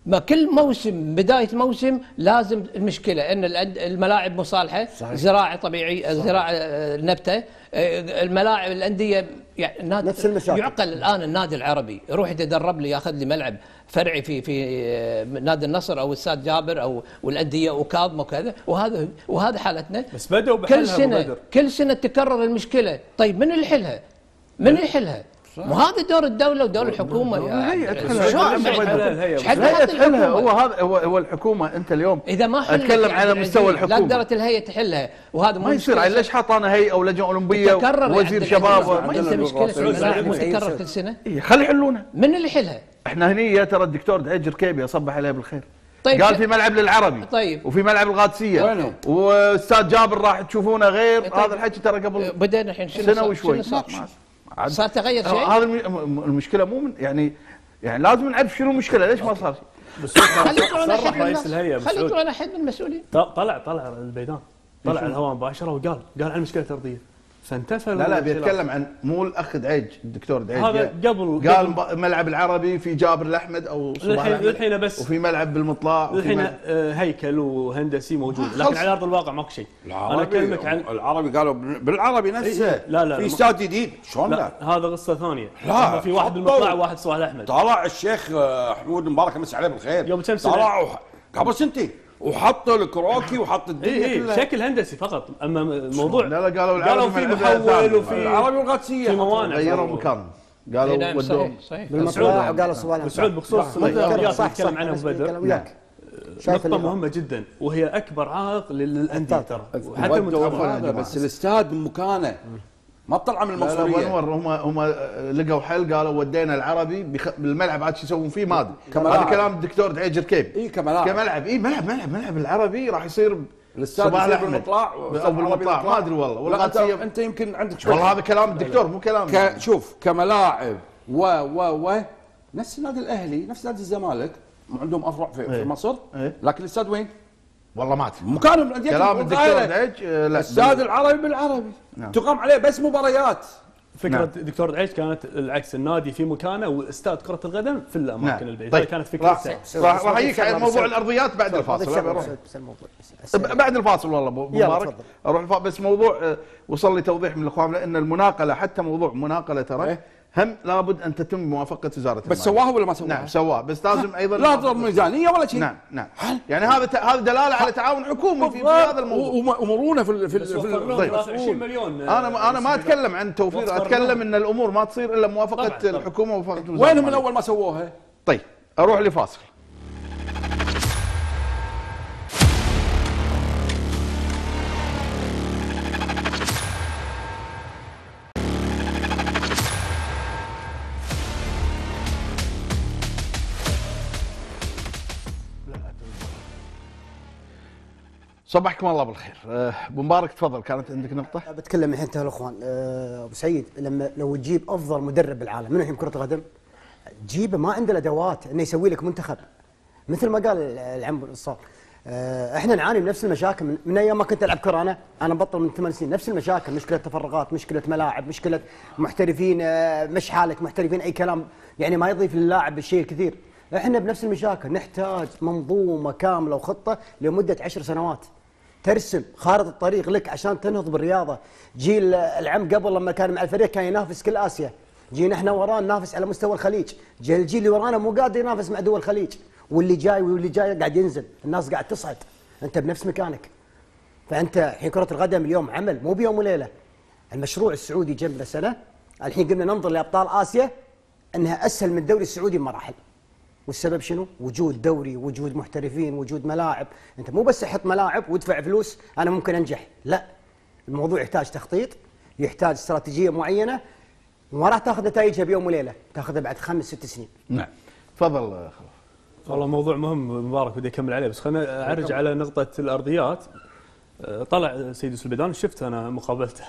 ما كل موسم بدايه موسم لازم المشكله ان الأد- الملاعب مصالحه، زراعه طبيعي، زراعه آه، نبته، آه، الملاعب الانديه يعني النادي نفس المشاكل. يعقل الان النادي العربي يروح يتدرب لي ياخذ لي ملعب فرعي في في آه، نادي النصر او استاد جابر او والانديه وكاظم وكذا، وهذا وهذا حالتنا. بس بدأوا بحلها كل أبو سنه بدر. كل سنه تتكرر المشكله، طيب من اللي يحلها؟ من اللي يحلها؟ مو هذا دور الدوله ودور الحكومه يا الهيئة عبد تحلها. شلون الهيئة تحلها؟ تحلها الهيئة. إيش حق الهيئة حق تحلها. الحكومة؟ هو هذا هو, هو الحكومه انت اليوم اذا ما حلت اتكلم يا على عبد مستوى العزيز، لا الحكومه. قدرت الهيئه تحلها، وهذا ما يصير يعني ليش حاط انا هيئه ولجنه اولمبيه تكرر يا ووزير عبد شباب العزيز. و- ما ما انت يصير. مشكله سعود الملاعب سعود. تتكرر كل سنه. إيه، خلي يحلونه. من اللي يحلها؟ احنا هني ترى الدكتور دعيج ركيبي اصبح عليه بالخير. طيب قال ش- في ملعب للعربي طيب. وفي ملعب القادسيه وينهم؟ واستاذ جابر راح تشوفونه غير. طيب. هذا الحكي ترى قبل بدينا الحين شنو سنه صار؟ وشوي. شنو صار؟ ما- ما- صار تغير شيء؟ هذا الم- المشكله مو من يعني يعني لازم نعرف شنو المشكله ليش ما صار شيء. بس خلي يطلعون صرح احد رئيس الهيئه من أبو خلي سعود. يطلعون احد من المسؤولين. طلع طلع البيدان طلع الهواء مباشره وقال قال عن مشكله ارضيه فانتفى. لا لا بيتكلم عن مو الاخ دعيج الدكتور دعيج هذا قبل قال قبل- ب- ملعب العربي في جابر الاحمد او صباح للحين الأحمد، للحين بس وفي ملعب بالمطلع وفي الحين ملعب آه، هيكل وهندسي موجود خلص. لكن على ارض الواقع ماكو شيء. انا اكلمك عن العربي قالوا بالعربي نفسه. إيه، لا، لا، في لا. استاد جديد شلون لا؟ لا هذا قصه ثانيه. لا، في واحد حطوا- بالمطلع وواحد صباح الاحمد. طلع الشيخ آه، حمود مبارك يمسي عليه بالخير. قبل كم سنة؟ طلع وح... قبل سنتين وحط الكروكي وحط الدنيا اي اي كلها. شكل هندسي فقط. اما الموضوع لا لا قالوا العربي قالوا في ملعب محول ثاني. وفي العربي والقادسيه في موانع. غيروا مكان إيه قالوا نعم ودوهم صحيح صحيح. بالمطلع وقالوا صباح بس سعود بخصوص الارضيات اللي تكلم عنها ابو بدر وياك شايف نقطة اللي- مهمة جدا وهي أكبر عائق للأندية ترى وحتى ودوا المنتخبات. هذا بس الاستاد بمكانه ما تطلع من لا لا المنصوريه. بانور هم هم لقوا حل قالوا ودينا العربي بخ... بالملعب عاد شو يسوون فيه ما ادري. كملاعب. هذا كلام الدكتور دعيج ركيبي. اي كملاعب. كملعب اي ملعب ملعب ملعب العربي راح يصير الاستاد صباح يصير الأحمد. بالمطلع او بالمطلع ما ادري والله ولا انت, والقادسيه انت يمكن عندك شوي. والله هذا كلام الدكتور مو كلام ك... شوف كملاعب و و و نفس النادي الاهلي نفس نادي الزمالك عندهم افرع في, إيه. في مصر إيه. لكن الاستاد وين؟ والله ما ادري. مكانه بالانديه كلام الدكتور دعيج آه، لا الاستاد العربي بالعربي نعم. تقام عليه بس مباريات. فكرة نعم. دكتور دعيش كانت العكس النادي في مكانه واستاد كرة القدم في الأماكن نعم. البعيدة. طيب. كانت راح فكرة راح راح اجيك على موضوع الارضيات بعد الفاصل. هذا أروح. بس الموضوع بس. بعد الفاصل والله ابو يلا مبارك تفضل. اروح الفاصل بس موضوع آه، وصل لي توضيح من الاخوان لان المناقله حتى موضوع مناقله ترى إيه. هم لابد ان تتم موافقه وزاره الماليه. بس سواها ولا ما سواها؟ نعم سواه بس لازم ايضا لا ضرب ميزانيه ولا شيء. نعم نعم يعني هذا ت- هذا دلاله على تعاون حكومي في, في هذا الموضوع. وم- ومرونه في ال- في, ال- في ال- طيب. عشرين مليون. انا ما انا ما اتكلم عن توفير وفر اتكلم لهم. ان الامور ما تصير الا موافقه طبعاً، طبعاً. الحكومه وموافقه وزاره وينهم من المالية. اول ما سووها؟ طيب اروح لفاصل. صبحكم الله بالخير. أه، ابو مبارك تفضل كانت عندك نقطه. بتكلم الحين انت الاخوان أه، ابو سعيد لما لو تجيب افضل مدرب بالعالم منو يهم كره القدم؟ تجيبه ما عنده الادوات انه يسوي لك منتخب مثل ما قال العم الصار. أه، احنا نعاني من نفس المشاكل من, من ايام ما كنت العب كره انا انا مبطل من ثمان سنين نفس المشاكل مشكله تفرغات مشكله ملاعب مشكله محترفين أه، مش حالك محترفين اي كلام يعني ما يضيف للاعب الشيء الكثير. احنا بنفس المشاكل نحتاج منظومه كامله وخطه لمده عشر سنوات ترسم خارطة الطريق لك عشان تنهض بالرياضة. جيل العم قبل لما كان مع الفريق كان ينافس كل آسيا، جينا احنا وراه ننافس على مستوى الخليج، جيل الجيل اللي ورانا مو قادر ينافس مع دول الخليج، واللي جاي واللي جاي قاعد ينزل، الناس قاعد تصعد، انت بنفس مكانك. فانت الحين كرة القدم اليوم عمل مو بيوم وليلة. المشروع السعودي جنبنا سنة، الحين قمنا ننظر لأبطال آسيا انها اسهل من الدوري السعودي بمراحل. والسبب شنو؟ وجود دوري، وجود محترفين، وجود ملاعب، انت مو بس تحط ملاعب وادفع فلوس انا ممكن انجح، لا. الموضوع يحتاج تخطيط، يحتاج استراتيجيه معينه، وما راح تاخذ نتائجها بيوم وليله، تاخذها بعد خمس ست سنين. نعم. تفضل خلاص. والله موضوع مهم مبارك بدي اكمل عليه بس خلينا اعرج على نقطة الارضيات. طلع سيد السلبيدان شفت انا مقابلته.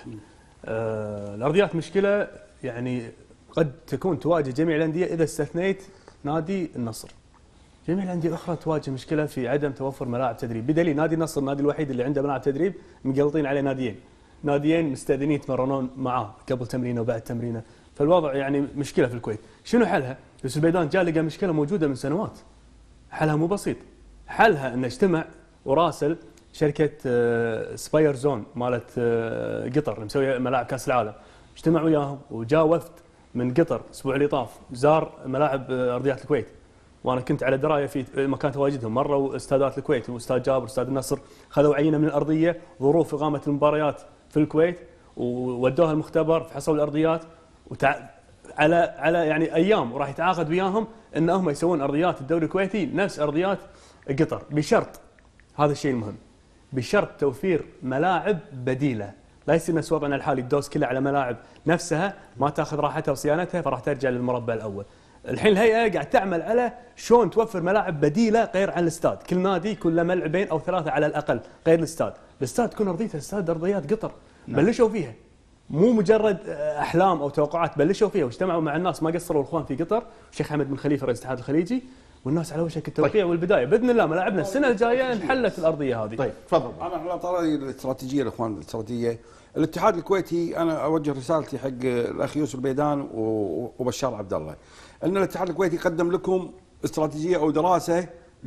آه، الارضيات مشكلة يعني قد تكون تواجه جميع الاندية اذا استثنيت نادي النصر. جميع الانديه الاخرى تواجه مشكله في عدم توفر ملاعب تدريب، بدليل نادي النصر النادي الوحيد اللي عنده ملاعب تدريب مقلطين عليه ناديين. ناديين مستاذنين يتمرنون معاه قبل تمرينه وبعد تمرينه، فالوضع يعني مشكله في الكويت. شنو حلها؟ السلبيدان جاء لقى مشكله موجوده من سنوات. حلها مو بسيط، حلها ان اجتمع وراسل شركه آه، سباير زون مالت آه، قطر اللي مسويه ملاعب كاس العالم، اجتمع وياهم وجاء وفد من قطر الاسبوع اللي طاف زار ملاعب آه، ارضيات الكويت، وانا كنت على درايه في مكان تواجدهم، مروا استادات الكويت واستاد جابر واستاد النصر، خذوا عينه من الارضيه، ظروف اقامه المباريات في الكويت وودوها المختبر فحصوا الارضيات وتع... على على يعني ايام وراح يتعاقد وياهم ان هم يسوون ارضيات الدوري الكويتي نفس ارضيات قطر، بشرط هذا الشيء المهم، بشرط توفير ملاعب بديله، لا يصير نفس وضعنا الحالي الدوس كله على ملاعب نفسها ما تاخذ راحتها وصيانتها فراح ترجع للمربع الاول. الحين الهيئه قاعد تعمل على شلون توفر ملاعب بديله غير عن الاستاد، كل نادي يكون له ملعبين او ثلاثه على الاقل غير الاستاد، الاستاد تكون ارضيته استاد ارضيات قطر، نعم. بلشوا فيها مو مجرد احلام او توقعات، بلشوا فيها واجتمعوا مع الناس، ما قصروا الاخوان في قطر، الشيخ حمد بن خليفه رئيس الاتحاد الخليجي، والناس على وشك التوقيع طيب. والبدايه باذن الله ملاعبنا السنه الجايه انحلت الارضيه هذه. طيب تفضل. انا على طاري الاستراتيجيه الاخوان الاستراتيجيه، الاتحاد الكويتي انا اوجه رسالتي حق الاخ يوسف البيدان وبشار عبد الله ان الاتحاد الكويتي قدم لكم استراتيجيه او دراسه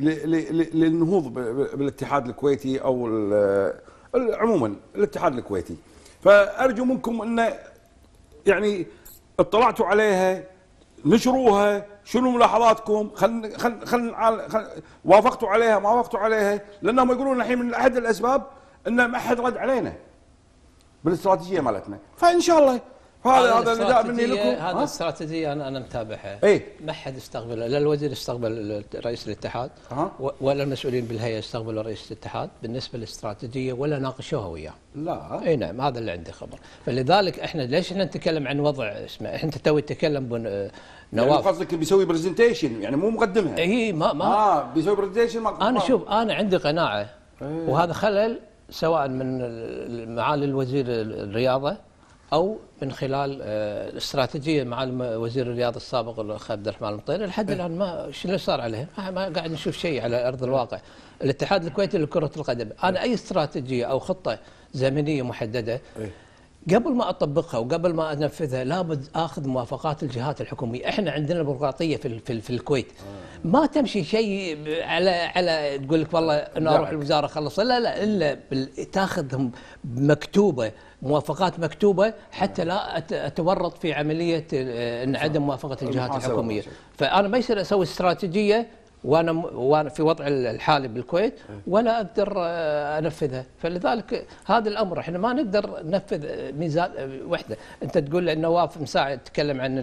للنهوض بالاتحاد الكويتي او عموما الاتحاد الكويتي، فارجو منكم ان يعني اطلعتوا عليها، نشروها، شنو ملاحظاتكم، خل خل خل وافقتوا عليها ما وافقتوا عليها، لانهم يقولون الحين من احد الاسباب ان ما حد رد علينا بالاستراتيجيه مالتنا، فان شاء الله هذا هذا النداء مني لكم. هذا الاستراتيجيه انا انا متابعها. اي ما حد استقبل، لا الوزير استقبل رئيس الاتحاد أه. ولا المسؤولين بالهيئه استقبلوا رئيس الاتحاد بالنسبه للاستراتيجيه ولا ناقشوها وياه. لا اي نعم هذا اللي عندي خبر، فلذلك احنا ليش احنا نتكلم عن وضع اسمه، احنا توي تتكلم بن نواف يعني قصدك بيسوي برزنتيشن يعني مو مقدمها. اي ما ما اه بيسوي برزنتيشن ما انا شوف انا عندي قناعه ايه. وهذا خلل سواء من معالي الوزير الرياضه او من خلال الاستراتيجيه مع وزير الرياضه السابق الاخ عبد الرحمن المطيري، لحد الان ما شو اللي صار عليه؟ ما قاعد نشوف شيء على ارض الواقع. الاتحاد الكويتي لكره القدم، انا اي استراتيجيه او خطه زمنيه محدده قبل ما اطبقها وقبل ما انفذها لابد اخذ موافقات الجهات الحكوميه، احنا عندنا بيروقراطيه في في, في الكويت. ما تمشي شيء على على تقول لك والله انه اروح الوزاره اخلص، لا لا الا تاخذهم مكتوبه، موافقات مكتوبه حتى لا اتورط في عمليه ان عدم موافقه الجهات الحكوميه. فانا ما يصير اسوي استراتيجيه وانا وانا في وضع الحالي بالكويت ولا اقدر انفذها، فلذلك هذا الامر احنا ما نقدر ننفذ ميزان وحده. انت تقول النواف مساعد تتكلم عن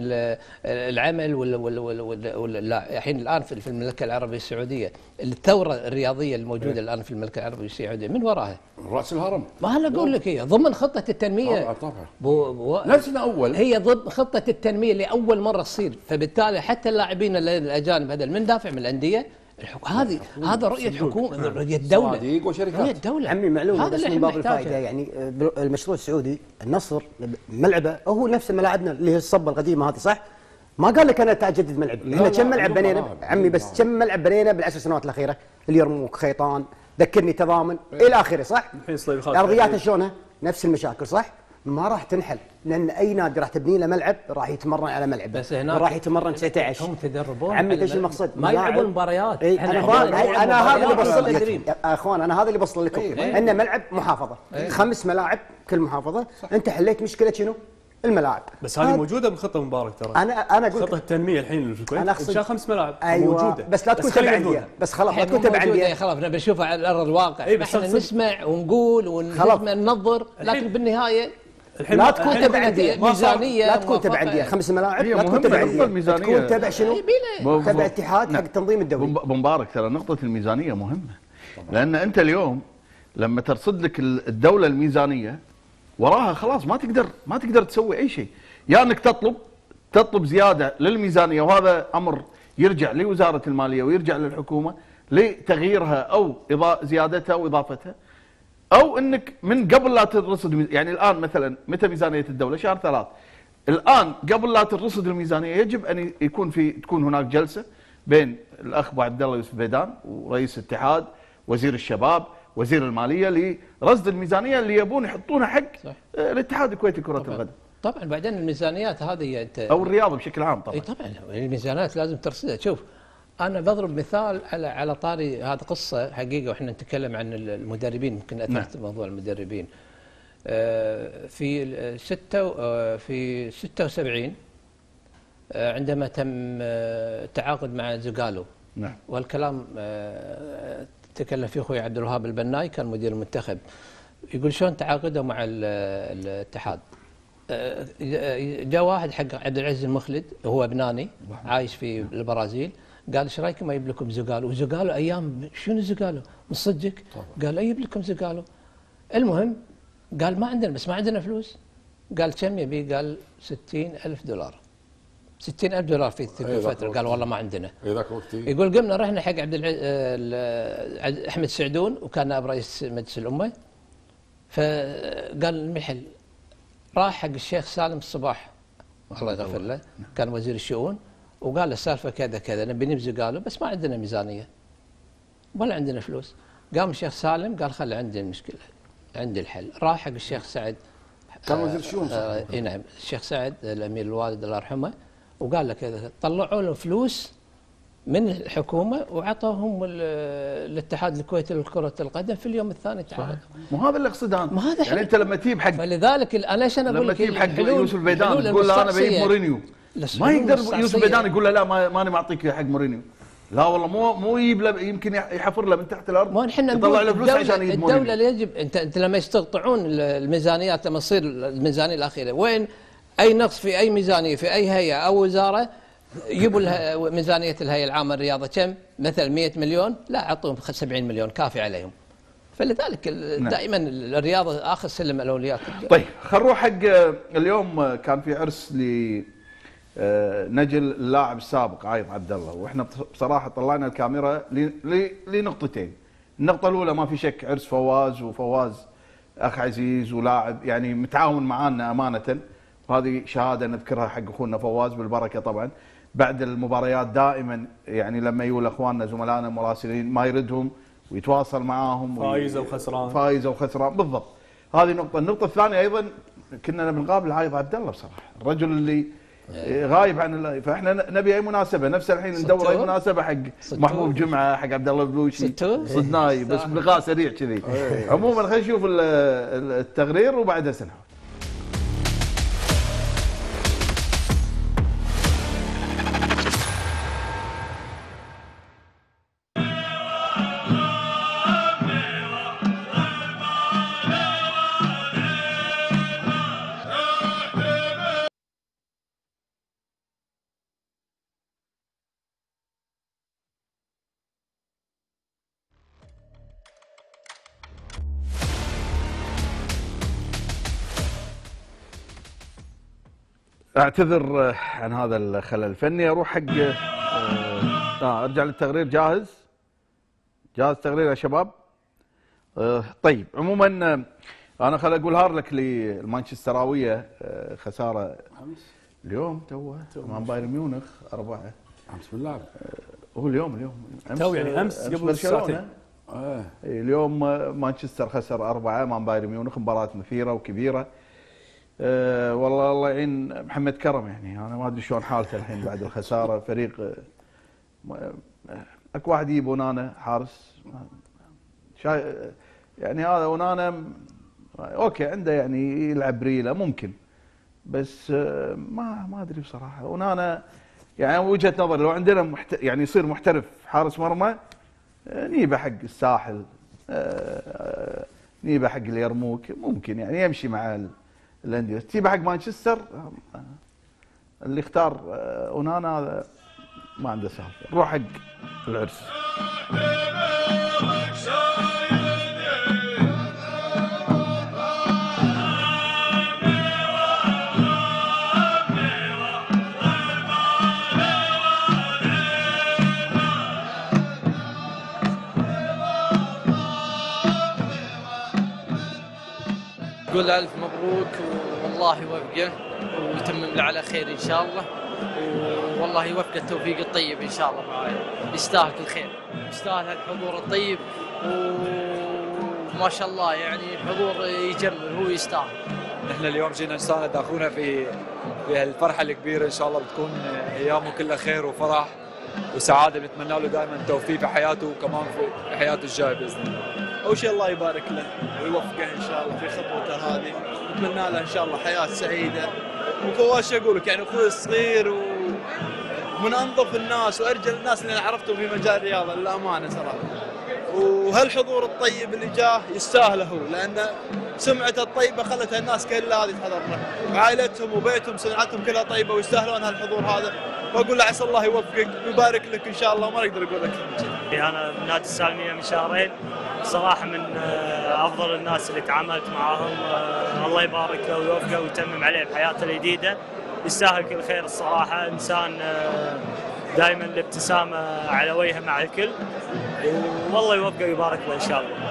العمل ولا ولا ولا الحين الان في المملكه العربيه السعوديه الثوره الرياضيه الموجوده الان في المملكه العربيه السعوديه من وراها؟ راس الهرم. ما انا اقول لك هي ضمن خطه التنميه. طبعا طبعا نفسنا اول هي ضمن خطه التنميه لاول مره تصير، فبالتالي حتى اللاعبين الاجانب هذا من دافع من الانديه هذه هذا رؤيه حكومه، رؤيه دوله، صناديق وشركات. رؤيه دوله. عمي معلومه هذا بس اللي من باب نحتاجه. الفائده، يعني المشروع السعودي النصر ملعبه هو نفس ملاعبنا اللي هي الصبه القديمه هذه، صح؟ ما قال لك انا اجدد ملعب، احنا كم ملعب بنينا عمي، بس كم ملعب بنينا بالعشر سنوات الاخيره؟ اليرموك، خيطان، ذكرني تضامن الى اخره، صح؟ ارضياتها شلونها؟ نفس المشاكل، صح؟ ما راح تنحل، لان اي نادي راح تبني له ملعب راح يتمرن على ملعب، بس هناك راح يتمرن تسعة عشر. هم تدربون عمي ايش المقصد؟ ما يلعبون مباريات. اي انا اخوان انا هذا اللي بوصل لك يا اخوان، انا هذا اللي بوصل لكم ان ملعب محافظه، خمس ملاعب كل محافظه، انت حليت مشكله شنو؟ الملاعب. بس هذه موجوده بالخطه مبارك ترى. انا انا اقول خطه التنميه الحين في الكويت انا اقصد خمس ملاعب أيوة موجوده، بس لا تكون تبع انديه، بس خلاص لا تكون تبع انديه، خلاص نبي نشوفها على ارض الواقع. اي احنا نسمع ونقول ونسمع ننظر، لكن بالنهايه لا تكون تبع انديه، ميزانيه لا تكون تبع انديه، خمس ملاعب لا تكون تبع انديه، تكون تبع شنو؟ تبع اتحاد حق التنظيم الدولي. بمبارك ترى نقطه الميزانيه مهمه، لان انت اليوم لما ترصد لك الدوله الميزانيه وراها خلاص ما تقدر ما تقدر تسوي اي شيء، يا يعني انك تطلب تطلب زياده للميزانيه، وهذا امر يرجع لوزاره الماليه ويرجع للحكومه لتغييرها او زيادتها او اضافتها، او انك من قبل لا ترصد. يعني الان مثلا متى ميزانيه الدوله؟ شهر ثلاث. الان قبل لا ترصد الميزانيه يجب ان يكون في تكون هناك جلسه بين الاخ ابو عبد الله يوسف بيدان ورئيس الاتحاد، وزير الشباب، وزير الماليه، لرصد الميزانيه اللي يبون يحطونها حق صح. الاتحاد الكويتي لكره القدم. طبعا بعدين الميزانيات هذه انت او الرياضه بشكل عام طبعا. اي طبعا الميزانيات لازم ترصدها. شوف انا بضرب مثال على على طاري هذه قصه حقيقه، واحنا نتكلم عن المدربين، يمكن اثرت نعم. موضوع المدربين. في ستة في ستة وسبعين عندما تم التعاقد مع زغالو نعم. والكلام تكلم فيه اخوي عبد الوهاب البناي كان مدير المنتخب، يقول شلون تعاقدوا مع الاتحاد. جاء واحد حق عبد العزيز المخلد، هو لبناني عايش في البرازيل، قال ايش رايكم اجيب لكم زغالو؟ وزغالو ايام شنو زغالو؟ من صدق؟ قال اجيب لكم زغالو. المهم قال ما عندنا، بس ما عندنا فلوس. قال كم يبي؟ قال ستين ألف دولار. ستين ألف دولار في تلك الفترة. قال والله ما عندنا. يقول قمنا رحنا حق عبد الع... احمد سعدون، وكان نائب رئيس مجلس الامه. فقال المحل راح حق الشيخ سالم الصباح الله يغفر له، كان وزير الشؤون، وقال له السالفه كذا كذا نبي نبذ. قالوا بس ما عندنا ميزانيه ولا عندنا فلوس. قام الشيخ سالم قال خلي عندي المشكله، عندي الحل. راح حق الشيخ سعد، كان وزير الشؤون آه اي نعم، الشيخ سعد الامير الوالد الله يرحمه، وقال له كذا، طلعوا له فلوس من الحكومه وعطوهم الاتحاد الكويتي لكره القدم في اليوم الثاني تعاقدوا. مو هذا اللي اقصده انا. ما هذا يعني انت لما تجيب حق، فلذلك انا ايش انا اقول لك، لما تجيب حق يوسف البيدان تقول له انا بجيب مورينيو، ما يقدر يوسف البيدان يقول له لا ماني معطيك حق مورينيو. لا والله مو مو يجيب له، يمكن يحفر له من تحت الارض، ما احنا يطلع له فلوس عشان يجيب مورينيو. الدوله اللي يجب انت انت لما يستقطعون الميزانيات، لما تصير الميزانيه الاخيره وين اي نقص في اي ميزانيه في اي هيئه او وزاره، يجيبوا ميزانيه الهيئه العامه للرياضه كم؟ مثلا مئة مليون، لا اعطوهم سبعين مليون كافي عليهم. فلذلك نعم. دائما الرياضه اخر سلم الاولويات. طيب خلينا نروح حق اليوم. كان في عرس ل نجل اللاعب السابق عايض عبد الله، واحنا بصراحه طلعنا الكاميرا لنقطتين. النقطه الاولى ما في شك عرس فواز، وفواز اخ عزيز ولاعب يعني متعاون معانا امانه، وهذه شهاده نذكرها حق اخونا فواز بالبركه. طبعا بعد المباريات دائما يعني لما يقول اخواننا زملائنا المراسلين ما يردهم ويتواصل معاهم، فايزه وخسران فايزه وخسران بالضبط. هذه نقطه. النقطه الثانيه ايضا كنا بنقابل عايض عبد الله بصراحه، الرجل اللي غايب عن الله، فاحنا نبي اي مناسبه، نفس الحين ندور اي مناسبه حق محبوب جمعه، حق عبد الله البلوشي، صدناي بس بلقاء سريع كذي. عموما خلينا نشوف التقرير وبعدها سنحاول. اعتذر عن هذا الخلل الفني، اروح حق اه ارجع للتقرير. جاهز؟ جاهز تقرير يا شباب؟ آه طيب عموما انا خل اقولها لك للمانشستراويه، آه خساره اليوم تو امام بايرن ميونخ أربعة. امس بالله هو اليوم اليوم تو يعني امس قبل ساعتين. اه اليوم مانشستر خسر أربعة امام بايرن ميونخ، مباراه مثيره وكبيره. أه والله الله يعين محمد كرم، يعني انا ما ادري شلون حالته الحين بعد الخساره. فريق أه اكو واحد يجيب اونانا حارس، شاي يعني هذا اونانا اوكي عنده يعني يلعب بريله ممكن، بس أه ما ما ادري بصراحه. اونانا يعني وجهه نظري لو عندنا محت... يعني يصير محترف حارس مرمى، أه نيبه حق الساحل، أه نيبه حق اليرموك، ممكن يعني يمشي مع ال... الانديه. تجيب حق مانشستر اللي اختار اونانا هذا ما عنده سالفه. نروح حق العرس. قول الف مبروك والله يوفقه ويتمم له على خير ان شاء الله، والله يوفقه التوفيق الطيب ان شاء الله معاي. يستاهل كل خير، يستاهل الحضور الطيب وما شاء الله يعني الحضور يجمل، هو يستاهل. نحن اليوم جينا نساند اخونا في في هالفرحه الكبيره، ان شاء الله بتكون ايامه كلها خير وفرح وسعاده، بنتمنى له دائما التوفيق في حياته وكمان في حياته الجايه باذن الله. اول شيء الله يبارك له ويوفقه ان شاء الله في خطوته هذه، نتمنى له ان شاء الله حياه سعيده. وفواز اقول لك يعني اخوي الصغير ومن انظف الناس وارجل الناس اللي انا عرفتهم في مجال الرياضه للامانه صراحه. وهالحضور الطيب اللي جاه يستاهله هو، لان سمعته الطيبه خلتها الناس كلها هذه تحضر له، عائلتهم وبيتهم سمعتهم كلها طيبه ويستاهلون هالحضور هذا. واقول له عسى الله يوفقك ويبارك لك ان شاء الله، وما نقدر نقول لك كذا. انا بنادي السالميه من شهرين، صراحه من افضل الناس اللي تعاملت معاهم. الله يبارك له ويوفقه ويتمم عليه بحياته الجديده، يستاهل كل خير الصراحه. انسان دائما الابتسامه على وجهه مع الكل، والله يوفقه ويبارك له ان شاء الله.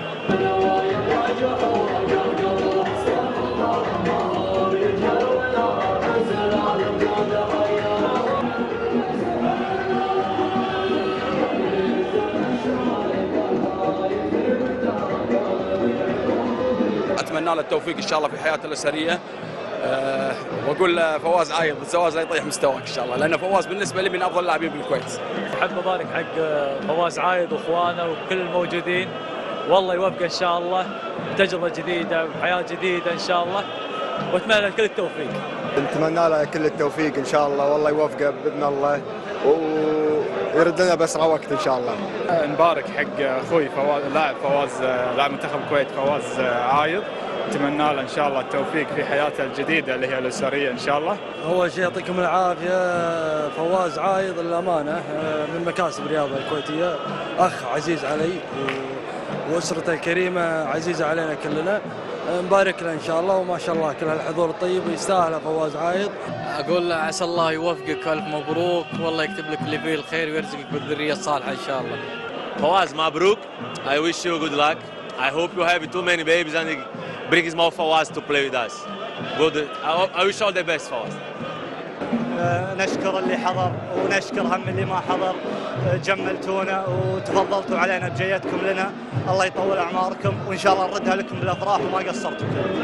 اتمنى له التوفيق ان شاء الله في حياته الاسريه. أه واقول له فواز عايض، فواز لا يطيح مستواك ان شاء الله، لان فواز بالنسبه لي من افضل اللاعبين بالكويت. احب ابارك حق فواز عايض واخوانه وكل الموجودين، والله يوفقه ان شاء الله بتجربه جديده وحياه جديده ان شاء الله، واتمنى له كل التوفيق. نتمنى له كل التوفيق ان شاء الله، والله يوفقه باذن الله ويرد لنا باسرع وقت ان شاء الله. نبارك حق اخوي فواز، لاعب فواز، لاعب منتخب الكويت فواز عايض، نتمنى له ان شاء الله التوفيق في حياته الجديده اللي هي الاسريه ان شاء الله. اول شيء يعطيكم العافيه، فواز عايض للامانه من مكاسب الرياضه الكويتيه، اخ عزيز علي واسرته الكريمه عزيزه علينا كلنا، نبارك له ان شاء الله، وما شاء الله كل هالحضور الطيب ويستاهل فواز عايض. اقول له عسى الله يوفقك والف مبروك، والله يكتب لك اللي فيه الخير ويرزقك بالذريه الصالحه ان شاء الله. فواز مبروك. I wish you good luck. I hope you have too many babies and brings more Fawaz to play with us. Good. I wish all the best Fawaz. نشكر اللي حضر ونشكر هم اللي ما حضر، جملتونا وتفضلتوا علينا بجيتكم لنا، الله يطول اعماركم وان شاء الله نردها لكم بالافراح وما قصرتوا.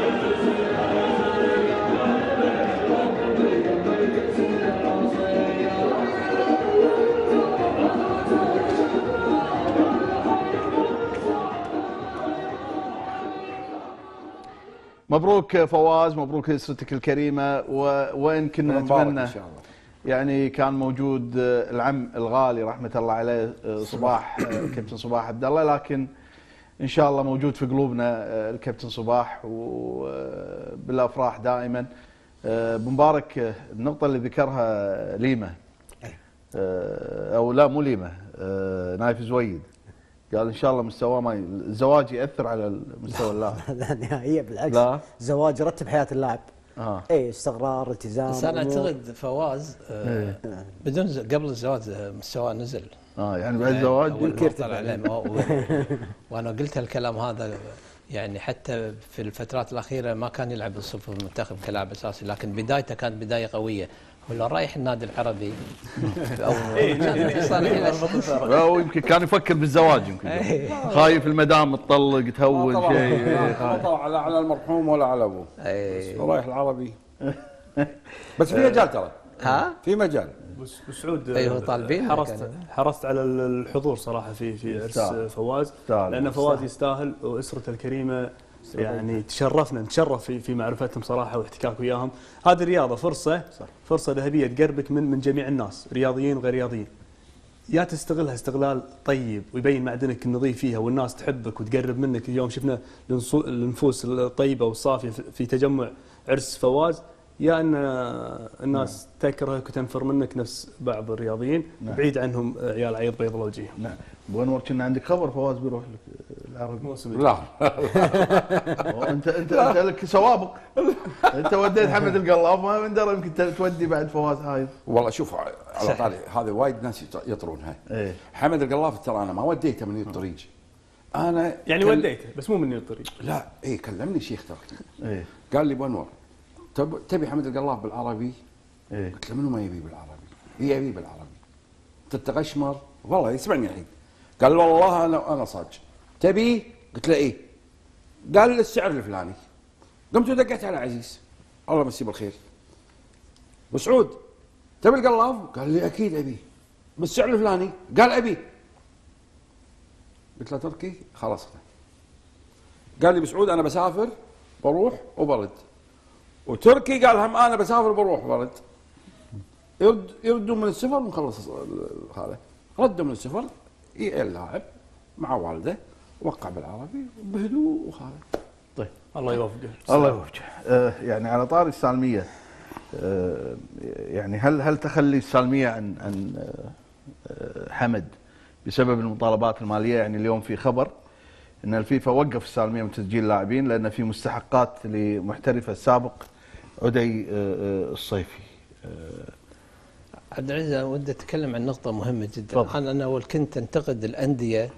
مبروك فواز، مبروك اسرتك الكريمه. وين كنا نتمنى يعني كان موجود العم الغالي رحمه الله عليه صباح، الكابتن صباح عبد الله، لكن ان شاء الله موجود في قلوبنا الكابتن صباح وبالافراح دائما. بمبارك النقطه اللي ذكرها ليمه، او لا مو ليمه، نايف زويد، قال ان شاء الله مستواه ما الزواج ياثر على مستوى اللاعب. لا نهائيا بالعكس، لا الزواج يرتب حياه اللاعب. اه اي استقرار، التزام. بس انا اعتقد فواز آه بدون قبل الزواج مستواه نزل. اه يعني بعد الزواج طلع عليه. وانا قلت الكلام هذا يعني حتى في الفترات الاخيره ما كان يلعب بالصف المنتخب كلاعب اساسي، لكن بدايته كانت بدايه قويه. ولا رايح النادي العربي او او يمكن كان يفكر بالزواج، يمكن خايف المدام تطلق تهون شيء. ما على على المرحوم ولا على ابوه، رايح العربي. بس في مجال ترى، ها في مجال. بسعود ايوه طالبين. حرصت حرصت على الحضور صراحه في في عرس فواز، لان فواز يستاهل واسرته الكريمه يعني تشرفنا نتشرف في في معرفتهم صراحه واحتكاك وياهم. هذه الرياضه فرصه صح. فرصه ذهبيه تقربك من من جميع الناس، رياضيين وغير رياضيين. يا تستغلها استغلال طيب ويبين معدنك النظيف فيها والناس تحبك وتقرب منك. اليوم شفنا النفوس الطيبه والصافيه في تجمع عرس فواز، يا ان الناس نعم. تكرهك وتنفر منك نفس بعض الرياضيين. نعم. بعيد عنهم عيال عيض بيض وجههم. نعم. ابو انور كنا عندك خبر فواز بيروح العربي؟ لا انت انت انت لك سوابق. انت وديت حمد القلاف، ما من درى يمكن تودي بعد فواز هاي. والله شوف على طاري هذا وايد ناس يطرونها. ايه؟ حمد القلاف ترى انا ما وديته من الطريق. انا يعني كل... وديته بس مو من الطريق. لا اي كلمني شيخ ترى. ايه قال لي ابو انور تبي حمد القلاف بالعربي؟ ايه قلت له منو ما يبي بالعربي؟ يبي بالعربي. تتغشمر والله يسمعني الحين. قال والله انا انا صاج. تبي؟ قلت له ايه. قال لي السعر الفلاني. قمت ودقيت على عزيز الله يمسيه بالخير. وسعود تبي القلاف؟ قال لي اكيد ابي. بالسعر الفلاني، قال ابي. قلت له تركي خلصنا. قال لي بسعود انا بسافر بروح وبرد. وتركي قال هم انا بسافر بروح وبرد. يرد يردوا من السفر ونخلص هذا. ردوا من السفر اللاعب مع والده وقع بالعربي بهدوء وخالد. طيب الله يوفقه. الله يوفقه. آه يعني على طاري السالميه، آه يعني هل هل تخلي السالميه عن عن آه حمد بسبب المطالبات الماليه؟ يعني اليوم في خبر ان الفيفا وقف السالميه من تسجيل اللاعبين لان في مستحقات لمحترفه السابق عدي آه الصيفي. آه عبد العزيز انا ودي اتكلم عن نقطه مهمه جدا. فضل. انا اول كنت انتقد الانديه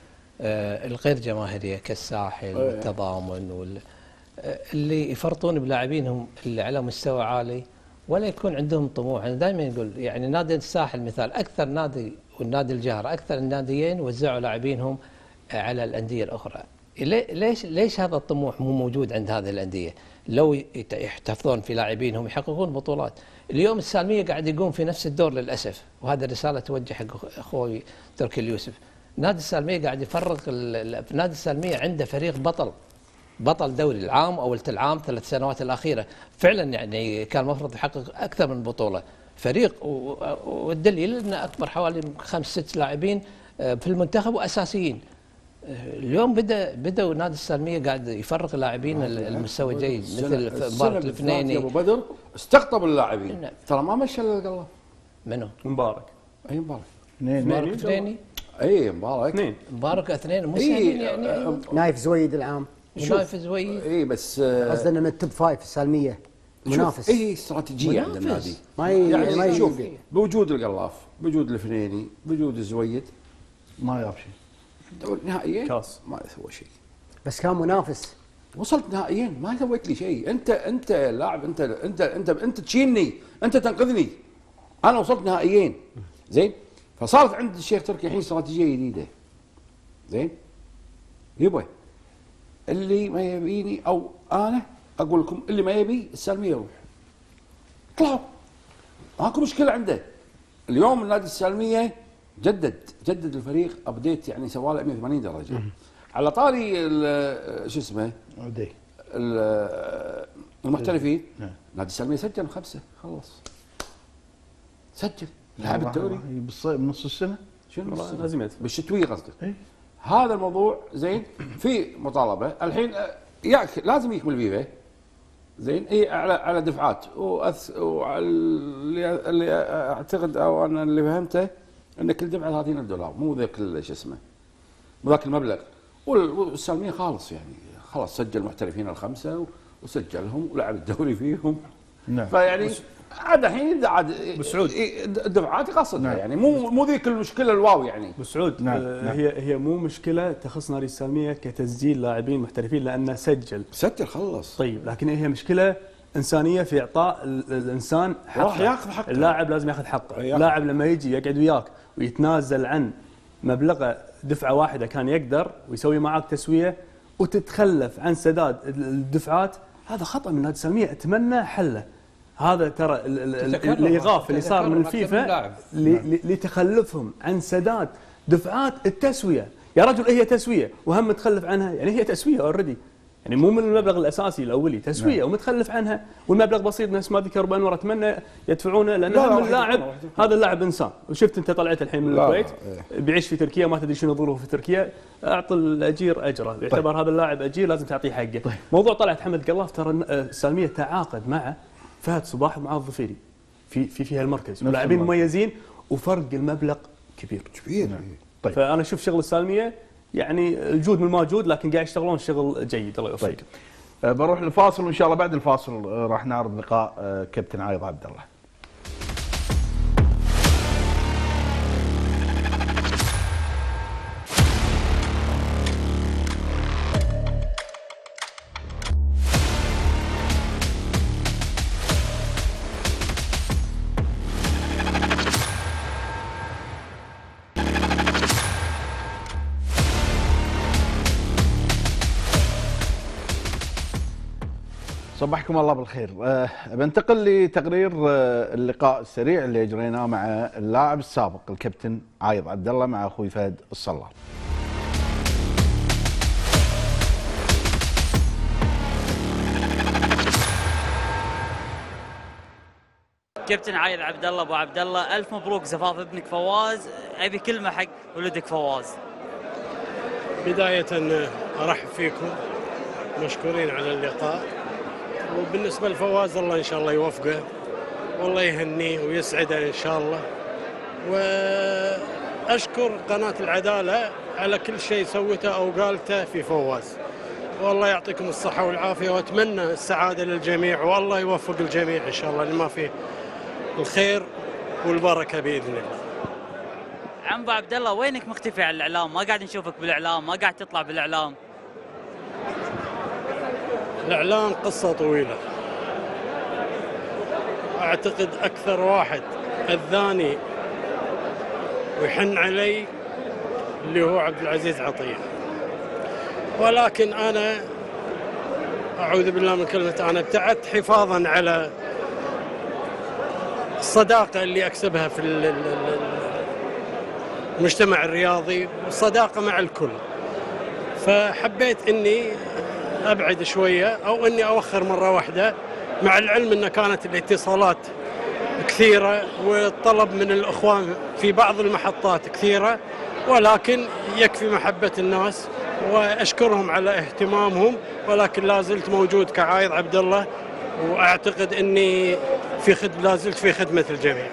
آه الغير جماهيريه كالساحل والتضامن وال آه اللي يفرطون بلاعبينهم اللي على مستوى عالي ولا يكون عندهم طموح. انا دائما اقول يعني نادي الساحل مثال، اكثر نادي والنادي الجهر اكثر الناديين وزعوا لاعبينهم على الانديه الاخرى. ليش ليش هذا الطموح مو موجود عند هذه الانديه؟ لو يحتفظون في لاعبينهم يحققون بطولات. اليوم السالميه قاعد يقوم في نفس الدور للاسف، وهذا رساله توجه حق اخوي تركي اليوسف. نادي السالميه قاعد يفرق. نادي السالميه عنده فريق بطل بطل دوري العام او العام ثلاث سنوات الاخيره، فعلا يعني كان المفروض يحقق اكثر من بطوله. فريق والدليل انه اكبر حوالي خمس ست لاعبين في المنتخب واساسيين. اليوم بدا بدأوا نادي السالميه قاعد يفرق لاعبين المستوى جيد مثل مبارك الفنيني. ابو بدر استقطب اللاعبين ترى ما مشى الا القلاف. منو؟ مبارك. اي مبارك. مبارك الفنيني. اي مبارك. اثنين. مبارك اثنين مو سهلين يعني. نايف زويد العام. نايف زويد. اي بس قصدنا من التوب فايف السالميه. منافس. اي استراتيجيه عند النادي. ما يعني ما شوف بوجود القلاف، بوجود الفنيني، بوجود الزويد ما ياب شيء. نهائيين كاس ما سوى شيء. بس كان منافس. وصلت نهائيين ما سويت لي شيء. انت انت لاعب، انت انت انت انت تشيلني، انت تنقذني. انا وصلت نهائيين زين. فصارت عند الشيخ تركي الحين استراتيجيه جديده زين. يبا اللي ما يبيني او انا اقول لكم اللي ما يبي السالميه يروح. اطلعوا ماكو مشكله عنده. اليوم النادي السالميه جدد جدد الفريق ابديت يعني سوى له مئة وثمانين درجه. على طاري شو اسمه عدي المحترفين، نادي السالميه سجل خمسه خلص. سجل لاعب الدوري بالصيف بنص السنه. شنو لازم بالشتويه قصدك؟ إيه؟ هذا الموضوع زين. في مطالبه الحين ياك لازم يكمل فيفا زين. هي على على دفعات وأث... وعلى اللي, اللي اعتقد او انا اللي فهمته ان كل دفعه ثلاثين ألف دولار مو ذاك شو اسمه مو ذاك المبلغ. والسالميه خالص يعني خلاص سجل محترفين الخمسه وسجلهم ولعب الدوري فيهم. نعم. فيعني عاد الحين عاد بسعود الدفعات يقصدها. نعم. يعني مو مو ذيك المشكله الواو يعني. بسعود نعم. آه نعم. هي هي مو مشكله تخص نادي السالميه كتسجيل لاعبين محترفين لانه سجل سجل خلص. طيب لكن هي مشكله انسانيه في اعطاء الانسان حقه. راح ياخذ حقه. اللاعب لازم ياخذ حقه. اللاعب لما يجي يقعد وياك ويتنازل عن مبلغه دفعه واحده كان يقدر ويسوي معاك تسويه وتتخلف عن سداد الدفعات، هذا خطا من نادي السالميه. اتمنى حله. هذا ترى الايقاف اللي صار من الفيفا لتخلفهم عن سداد دفعات التسويه. يا رجل هي تسويه وهم متخلف عنها، يعني هي تسويه اوريدي، يعني مو من المبلغ الاساسي الاولي تسويه. نعم. ومتخلف عنها والمبلغ بسيط نفس ما ذكر ابو انور. اتمنى يدفعونه لان هم اللاعب هذا اللاعب انسان. وشفت انت طلعت الحين من الكويت بيعيش في تركيا ما تدري شنو ظروفه في تركيا، اعطي الاجير اجره باعتبار هذا اللاعب اجير لازم تعطيه حقه. طيب. موضوع طلعت حمد قلاف ترى السالميه تعاقد مع فهد صباح ومع الظفيري في في في هالمركز ولاعبين مميزين وفرق المبلغ كبير كبير. طيب. فانا اشوف شغل السالميه يعني الجود من الموجود لكن قاعد يشتغلون شغل جيد. الله يوفقك. طيب. أه بروح للفاصل وان شاء الله بعد الفاصل أه راح نعرض لقاء أه كابتن عايض عبد الله. صب صبحكم الله بالخير. أه بنتقل لتقرير أه اللقاء السريع اللي اجريناه مع اللاعب السابق الكابتن عايض عبد الله مع اخوي فهد الصلال. كابتن عايض عبد الله ابو عبد الله، الف مبروك زفاف ابنك فواز، ابي كلمه حق ولدك فواز. بدايه ارحب فيكم، مشكورين على اللقاء. وبالنسبه لفواز الله ان شاء الله يوفقه والله يهنيه ويسعده ان شاء الله. واشكر قناه العداله على كل شيء سوته او قالته في فواز، والله يعطيكم الصحه والعافيه، واتمنى السعاده للجميع والله يوفق الجميع ان شاء الله لما فيه الخير والبركه باذن الله. عم ابو عبد الله وينك مختفي عن الاعلام؟ ما قاعد نشوفك بالاعلام، ما قاعد تطلع بالاعلام. الاعلام قصه طويله. اعتقد اكثر واحد اذاني ويحن علي اللي هو عبد العزيز عطيه، ولكن انا اعوذ بالله من كلمه انا ابتعدت حفاظا على الصداقه اللي اكسبها في المجتمع الرياضي والصداقه مع الكل، فحبيت اني ابعد شويه او اني اوخر مره واحده، مع العلم ان كانت الاتصالات كثيره والطلب من الاخوان في بعض المحطات كثيره، ولكن يكفي محبه الناس واشكرهم على اهتمامهم، ولكن لا زلت موجود كعايض عبد الله، واعتقد اني في خدمه لا زلت في خدمه الجميع.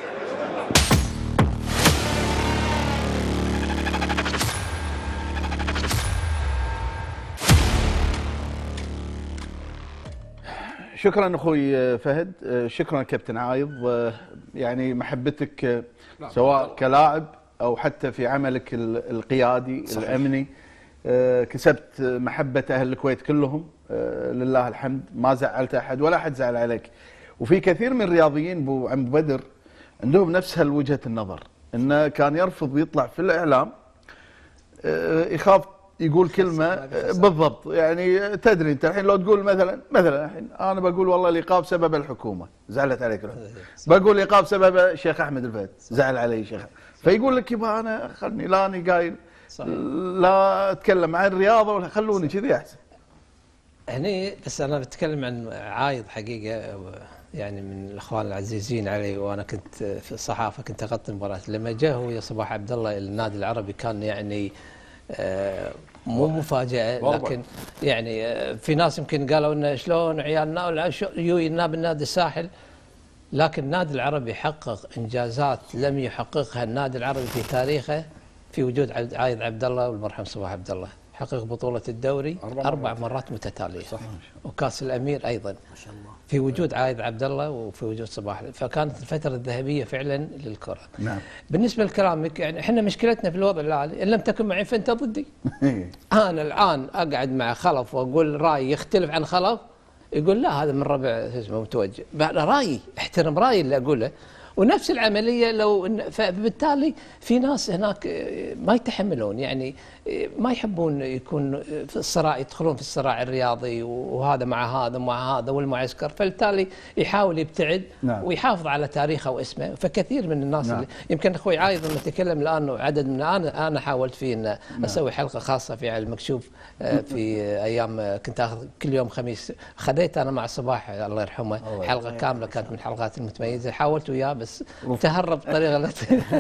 شكرا اخوي فهد، شكرا كابتن عايض. يعني محبتك سواء كلاعب او حتى في عملك القيادي صحيح. الامني، كسبت محبه اهل الكويت كلهم لله الحمد، ما زعلت احد ولا احد زعل عليك. وفي كثير من الرياضيين ابو عم بدر عندهم نفس هالوجهه النظر، انه كان يرفض يطلع في الاعلام، يخاف يقول كلمه بالضبط. يعني تدري انت الحين لو تقول مثلا مثلا الحين انا بقول والله الايقاف سبب الحكومه، زعلت عليك الحكومه. بقول الايقاف سبب الشيخ احمد الفهد، زعل علي الشيخ. فيقول لك يبا انا خلني لا اني قايل لا اتكلم عن الرياضه ولا خلوني كذي احسن. هني بس انا بتكلم عن عايض حقيقه، يعني من الاخوان العزيزين علي، وانا كنت في الصحافه كنت اغطي المباراه. لما جاء هو يا صباح عبد الله النادي العربي كان يعني آه مو مفاجاه، لكن يعني آه في ناس يمكن قالوا انه شلون عيالنا ولا يوينا بالنادي الساحل، لكن النادي العربي حقق انجازات لم يحققها النادي العربي في تاريخه في وجود عايض عبد الله والمرحوم صباح عبد الله. حقق بطولة الدوري أربع, أربع مرات متتالية صح. وكاس الأمير أيضا ما شاء الله في وجود عايض عبد الله وفي وجود صباح، فكانت الفترة الذهبية فعلا للكرة. نعم. بالنسبة لكلامك يعني احنا مشكلتنا في الوضع الحالي، إن لم تكن معي فأنت ضدي. أنا الآن أقعد مع خلف وأقول رأي يختلف عن خلف، يقول لا هذا من ربع اسمه متوجه، رأيي احترم رأيي اللي أقوله. ونفس العمليه لو فبالتالي في ناس هناك ما يتحملون، يعني ما يحبون يكون في الصراع، يدخلون في الصراع الرياضي وهذا مع هذا ومع هذا والمعسكر، فبالتالي يحاول يبتعد. نعم. ويحافظ على تاريخه واسمه. فكثير من الناس نعم. اللي يمكن اخوي عايض لما تكلم الان عدد من انا انا حاولت في ان نعم. اسوي حلقه خاصه في على المكشوف في ايام كنت اخذ كل يوم خميس، خذيت انا مع صباح الله يرحمه الله حلقه الله كامله كانت من الحلقات المتميزه، حاولت وياه بس تهرب بطريقه لا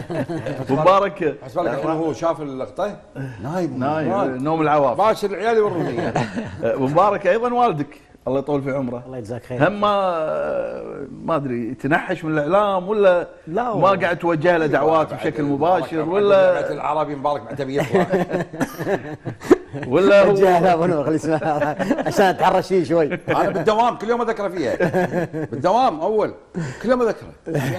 مبارك حسب لك انه هو شاف اللقطه نايم نايم نوم العواف باشر العيال يوروني. مبارك ايضا والدك الله يطول في عمره الله يجزاك خير، هم ما ما ادري تنحش من الاعلام ولا لا ما قاعد توجه له دعوات بشكل مباشر ولا العربي مبارك بعد بيطلع ولا هو لا ونور خلي اسمها عشان اتحرش فيه شوي. انا بالدوام كل يوم اذكره فيها بالدوام اول كل يوم اذكره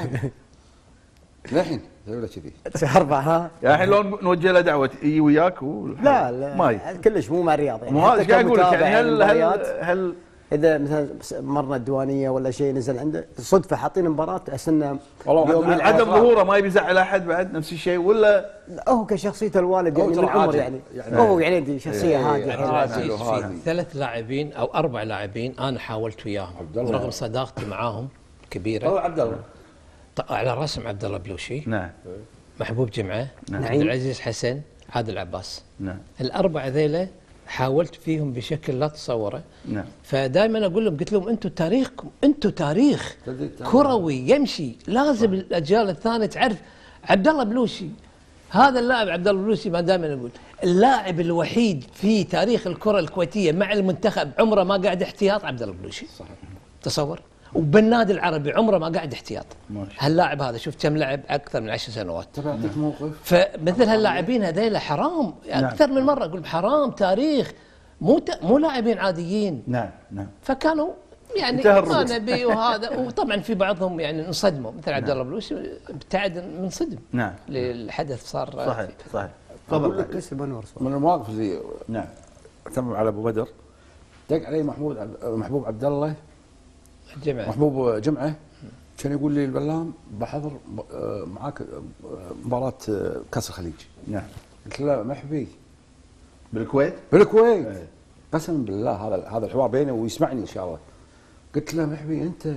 للحين تقول كذي اربع ها يعني الحين لو نوجه له دعوه يجي وياك لا لا ما كلش مو مع الرياض يعني. مو هذا قاعد اقول لك يعني هل هل هل اذا مثلا مرنا الديوانيه ولا شيء نزل عنده صدفه حاطين مباراه احسنا والله عدم ظهوره ما يبي يزعل احد بعد نفس الشيء ولا هو كشخصيه الوالد يعني من عمر يعني, يعني هو يعني دي شخصيه هاديه عزيز في ثلاث لاعبين او اربع لاعبين انا حاولت وياهم رغم صداقتي معاهم كبيره. والله عبد الله على رسم عبد الله بلوشي، نعم، محبوب جمعه، نعم، عبد العزيز حسن، عادل عباس، نعم، الاربعه ذيلا حاولت فيهم بشكل لا تصوره. نعم. فدائما اقول لهم قلت لهم انتم تاريخكم انتم تاريخ كروي يمشي، لازم الاجيال الثانيه تعرف عبد الله بلوشي. هذا اللاعب عبد الله بلوشي ما دائما اقول اللاعب الوحيد في تاريخ الكره الكويتيه مع المنتخب عمره ما قاعد احتياط عبد الله بلوشي. صحيح. تصور. وبالنادي العربي عمره ما قاعد احتياط. هاللاعب هذا شوف كم لعب اكثر من عشر سنوات. تبي اعطيك موقف. فمثل هاللاعبين هذيلا حرام اكثر نعم. من مره اقول حرام تاريخ مو ت... مو لاعبين عاديين. نعم نعم. فكانوا يعني ما نبي وهذا وطبعا في بعضهم يعني انصدموا مثل عبد الله بلوشي ابتعد منصدم. نعم. للحدث صار صحيح صحيح. تفضل. من المواقف اللي نعم تم على ابو بدر دق علي محمود محبوب عبد الله جمعه محبوب جمعه كان يقول لي البلام بحضر معاك مباراه كاس الخليج. نعم. قلت له محبي بالكويت؟ بالكويت ايه. قسما بالله هذا هذا الحوار بيني ويسمعني ان شاء الله. قلت له محبي انت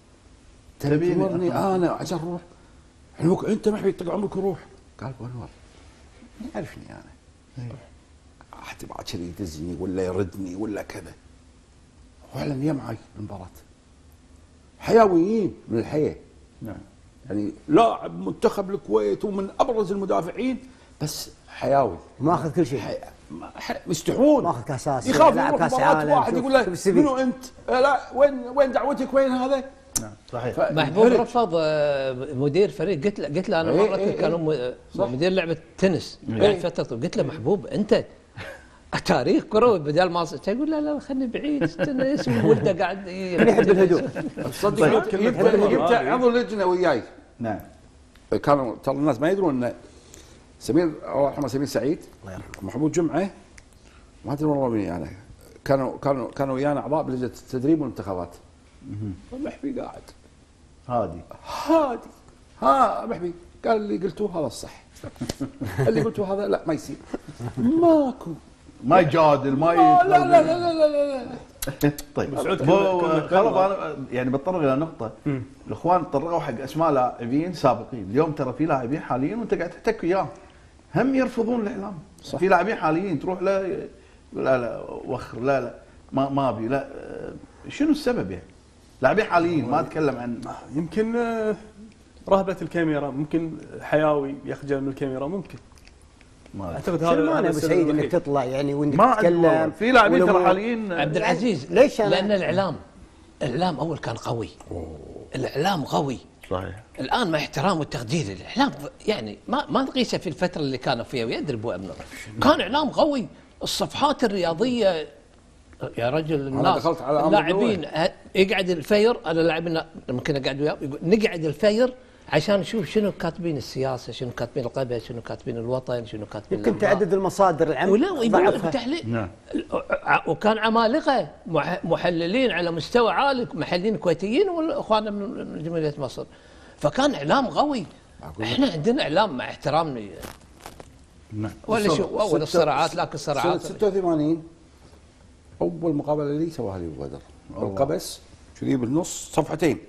تبيني انا عشان اروح حلوك انت محبي طول عمرك روح. قال ابو انور يعرفني انا حتى بعد كذا يدزني ولا يردني ولا كذا. فعلا يا معي المباراه حيويين من الحياه. نعم. يعني لاعب منتخب الكويت ومن ابرز المدافعين بس حياوي ماخذ كل شيء. حي... مستحون ماخذ كاس اسيا يخاف يروح مباراه واحد يقول له منو انت؟ لا وين وين دعوتك وين هذا؟ نعم صحيح. محبوب رفض مدير فريق قلت له قلت له انا مره كنت كانوا مدير لعبه تنس بعد فتره قلت له محبوب انت تاريخ كروي بدل ما يقول لا لا خلني بعيد استنى اسمه ولده قاعد يحب الهدوء. صدق جبت عضو لجنه وياي. نعم. كانوا ترى الناس ما يدرون ان سمير الله يرحمه سمير سعيد محمود جمعه ما ادري والله مين انا كانوا كانوا كانوا ويانا اعضاء بلجنه التدريب والانتخابات. محبي قاعد هادي هادي ها محبي قال اللي قلتوه هذا الصح اللي قلتوه هذا لا ما يصير ماكو ما يجادل ما لا لا لا لا لا لا. طيب خلاص انا يعني بتطرق الى نقطه. الاخوان طرقوا حق اسماء لاعبين سابقين، اليوم ترى في لاعبين حاليين وانت قاعد تحتك وياهم هم يرفضون الاعلام. صح. في لاعبين حاليين تروح له لا لا وخر لا لا ما ما ابي لا. شنو السبب يعني؟ لاعبين حاليين ما اتكلم عن يمكن رهبه الكاميرا، ممكن حياوي يخجل من الكاميرا ممكن. اعتقد هذا ما انا ابو سعيد انك تطلع يعني وانك تتكلم. في لاعبين ترى حاليين عبد العزيز ليش أنا لان الاعلام الاعلام اول كان قوي. أوه. الاعلام قوي صحيح. الان مع احترام والتقدير الاعلام يعني ما ما نقيسه في الفتره اللي كانوا فيها ويدري ابو ابنر كان اعلام قوي. الصفحات الرياضيه يا رجل الناس اللاعبين يقعد الفير انا لاعبين ممكن اقعد وياه نقعد الفير عشان نشوف شنو كاتبين السياسه، شنو كاتبين القبه، شنو كاتبين الوطن، شنو كاتبين يمكن تعدد المصادر العام ولا ويقول تحليل. نعم. وكان عمالقه محللين على مستوى عالي محللين كويتيين واخواننا من جمهوريه مصر. فكان اعلام قوي. احنا عندنا اعلام مع احترامنا. نعم. ولا شو اول الصراعات لكن الصراعات ستة وثمانين اول مقابله لي سواها لي ابو بدر. القبس كذي بالنص صفحتين.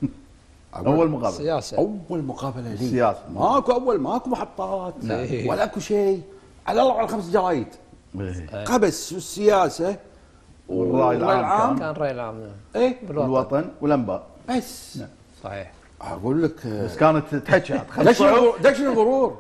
اول مقابله سياسه اول مقابله لي سياسه ماكو اول ماكو محطات ولا اكو شيء على الله على خمس جرايد. قبس والسياسه والراي العام كان راي العام ايه والوطن والانباء بس. نعم صحيح. اقول لك بس كانت تحكي دش الغرور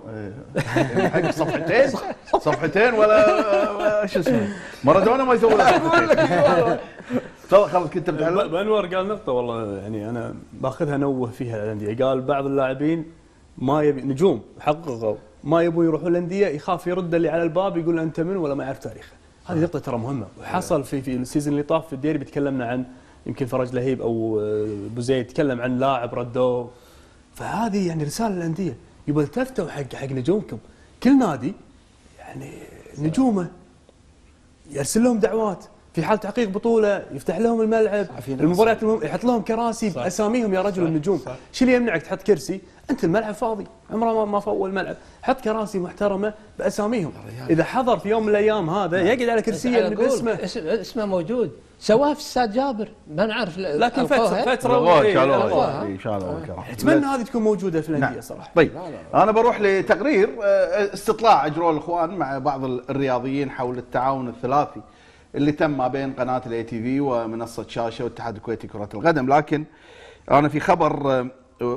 حق صفحتين صفحتين ولا شو اسمه مارادونا ما يسوي له صفحتين. خلاص كنت بتعلم. بانور قال نقطه والله يعني انا باخذها نوه فيها الانديه. قال بعض اللاعبين ما يبي نجوم حققوا ما يبون يروحون الانديه يخاف يرد اللي على الباب يقول انت من ولا ما يعرف تاريخه. هذه نقطه ترى مهمه وحصل في في السيزون اللي طاف في الديربي تكلمنا عن يمكن فرج لهيب او ابو زيد تكلم عن لاعب ردوه. فهذه يعني رساله للانديه يبغى تفتوا حق حق نجومكم. كل نادي يعني نجومه يرسل لهم دعوات في حال تحقيق بطوله يفتح لهم الملعب، المباريات المهم يحط لهم كراسي باساميهم يا رجل النجوم. شو اللي يمنعك تحط كرسي؟ انت الملعب فاضي، عمره ما فول الملعب، حط كراسي محترمه باساميهم. اذا حضر في يوم من الايام هذا يقعد على كرسيه اللي باسمه. اسمه موجود، سواها في استاد جابر، ما نعرف. لكن فتره فتره ان شاء الله اتمنى هذه تكون موجوده في الانديه صراحه. طيب انا بروح لتقرير استطلاع اجروه الاخوان مع بعض الرياضيين حول التعاون الثلاثي اللي تم ما بين قناه الاي تي في ومنصه شاشه والاتحاد الكويتي كره القدم. لكن انا في خبر،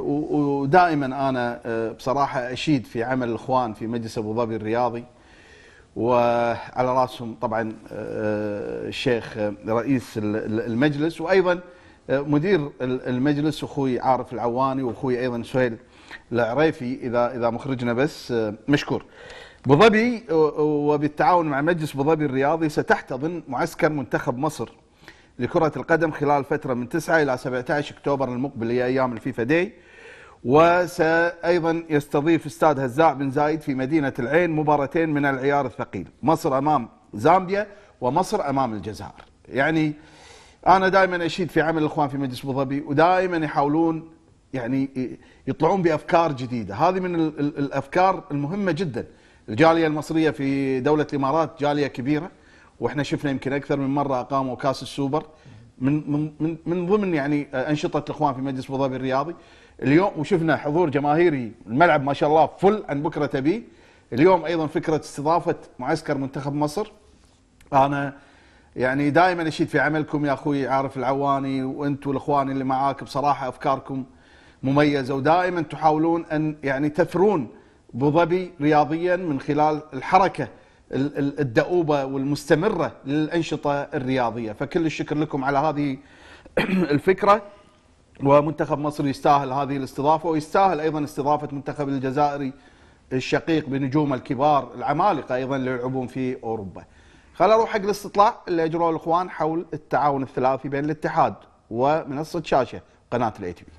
ودائما انا بصراحه اشيد في عمل الاخوان في مجلس ابو ظبي الرياضي، وعلى راسهم طبعا الشيخ رئيس المجلس وايضا مدير المجلس اخوي عارف العواني واخوي ايضا سهيل العريفي اذا اذا مخرجنا بس مشكور. ابو ظبي وبالتعاون مع مجلس ابو ظبي الرياضي ستحتضن معسكر منتخب مصر لكرة القدم خلال فترة من تسعة إلى سبعة عشر أكتوبر المقبل، هي أيام الفيفا داي. وسأيضا يستضيف استاد هزاع بن زايد في مدينة العين مباراتين من العيار الثقيل، مصر أمام زامبيا ومصر أمام الجزائر. يعني أنا دائما أشيد في عمل الإخوان في مجلس أبو ظبي، ودائما يحاولون يعني يطلعون بأفكار جديدة. هذه من الأفكار المهمة جدا. الجالية المصرية في دولة الإمارات جالية كبيرة، واحنا شفنا يمكن اكثر من مره اقاموا كاس السوبر من من من ضمن يعني انشطه الاخوان في مجلس ابو ظبي الرياضي اليوم، وشفنا حضور جماهيري، الملعب ما شاء الله فل عن بكره تبي. اليوم ايضا فكره استضافه معسكر منتخب مصر. انا يعني دائما اشيد في عملكم يا اخوي عارف العواني، وانت والاخوان اللي معاك، بصراحه افكاركم مميزه، ودائما تحاولون ان يعني تثرون ابو ظبي رياضيا من خلال الحركه الدؤوبة والمستمرة للأنشطة الرياضية. فكل الشكر لكم على هذه الفكرة، ومنتخب مصر يستاهل هذه الاستضافة، ويستاهل أيضا استضافة منتخب الجزائري الشقيق بنجوم الكبار العمالقة أيضا اللي يلعبون في أوروبا. خل أروح حق الاستطلاع اللي أجروه الإخوان حول التعاون الثلاثي بين الاتحاد ومنصة شاشة قناة الاي تي في.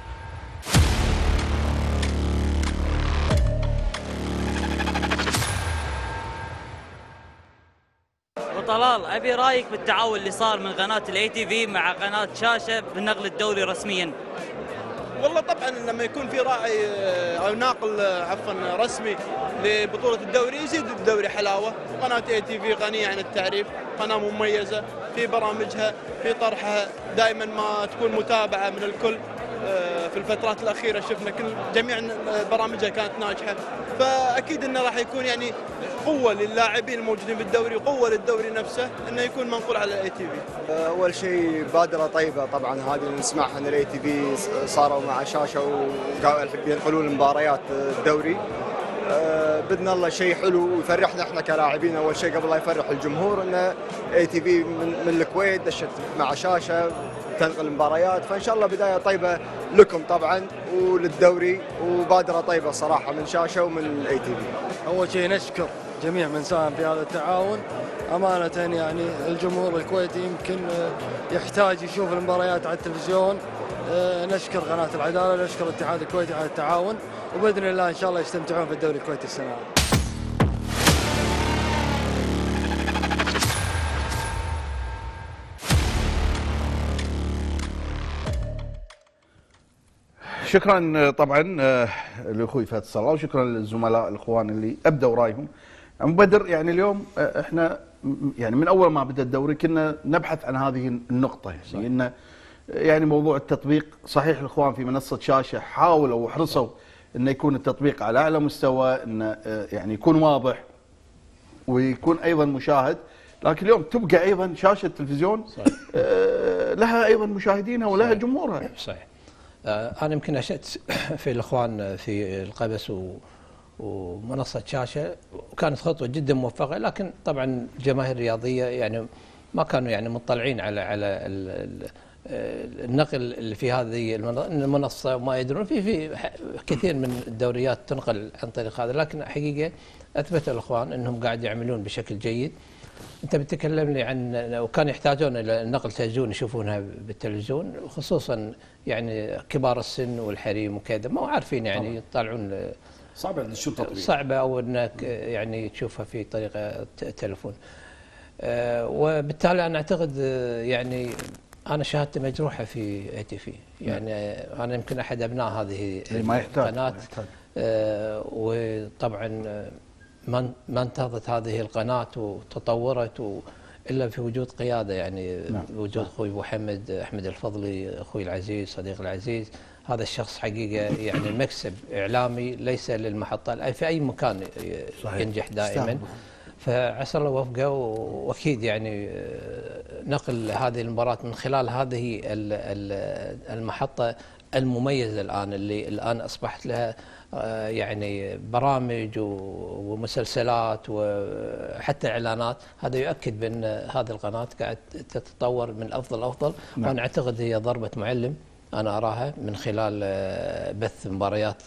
طلال، ابي رايك بالتعاون اللي صار من قناه الاي تي في مع قناه شاشه بالنقل الدوري رسميا. والله طبعا لما يكون في راعي او ناقل عفوا رسمي لبطوله الدوري يزيد الدوري حلاوه. قناه اي تي في غنيه عن التعريف، قناه مميزه في برامجها، في طرحها دائما ما تكون متابعه من الكل. في الفترات الاخيره شفنا كل جميع برامجها كانت ناجحه، فاكيد انه راح يكون يعني قوه للاعبين الموجودين بالدوري وقوه للدوري نفسه انه يكون منقول على الاي تي في. اول شيء بادره طيبه طبعا هذه اللي نسمعها ان الاي تي في صاروا مع شاشه وينقلون مباريات الدوري. أه باذن الله شيء حلو ويفرحنا احنا كلاعبين. اول شيء قبل لا يفرح الجمهور ان اي تي في من, من الكويت دشت مع شاشه تنقل المباريات، فان شاء الله بدايه طيبه لكم طبعا وللدوري، وبادره طيبه صراحه من شاشه ومن الاي تي في. اول شيء نشكر جميع من ساهم في هذا التعاون امانه. يعني الجمهور الكويتي يمكن يحتاج يشوف المباريات على التلفزيون. نشكر قناه العداله، نشكر الاتحاد الكويتي على التعاون، وباذن الله ان شاء الله يستمتعون في الدوري الكويتي السنه هذه. شكرا طبعا لاخوي فهد الصلاة، وشكرا للزملاء الاخوان اللي ابدوا رايهم. ابو بدر، يعني اليوم احنا يعني من اول ما بدا الدوري كنا نبحث عن هذه النقطه، يعني انه يعني موضوع التطبيق. صحيح الاخوان في منصه شاشه حاولوا وحرصوا انه يكون التطبيق على اعلى مستوى، انه يعني يكون واضح ويكون ايضا مشاهد، لكن اليوم تبقى ايضا شاشه التلفزيون لها ايضا مشاهدينها ولها جمهورها. صحيح. أنا يمكن أشدت في الإخوان في القبس ومنصة شاشة، وكانت خطوة جدا موفقة، لكن طبعا الجماهير الرياضية يعني ما كانوا يعني مطلعين على على النقل اللي في هذه المنصة، وما يدرون في في كثير من الدوريات تنقل عن طريق هذا، لكن حقيقة أثبت الإخوان أنهم قاعد يعملون بشكل جيد. أنت بتتكلم لي عن وكان يحتاجون إلى نقل تلفزيون يشوفونها بالتلفزيون، وخصوصا يعني كبار السن والحريم وكذا ما عارفين يعني يطلعون. صعبة شو التطبيق؟ صعبة أو أنك يعني تشوفها في طريقة التلفون. آه وبالتالي انا اعتقد آه يعني انا شهادتي مجروحه في اي تي في، يعني آه انا يمكن احد ابناء هذه ما يحتاج القناه. آه وطبعا ما ما انتهضت هذه القناه وتطورت و الا في وجود قياده، يعني نعم. وجود اخوي ابو حمد احمد الفضلي، اخوي العزيز صديق العزيز. هذا الشخص حقيقه يعني مكسب اعلامي ليس للمحطه، اي في اي مكان صحيح. ينجح دائما. فعسى الله يوفقه، واكيد يعني نقل هذه المباراه من خلال هذه المحطه المميزه الان اللي الان اصبحت لها يعني برامج ومسلسلات وحتى اعلانات، هذا يؤكد بان هذه القناه قاعد تتطور من افضل افضل. نعم. وانا اعتقد هي ضربه معلم انا اراها من خلال بث مباريات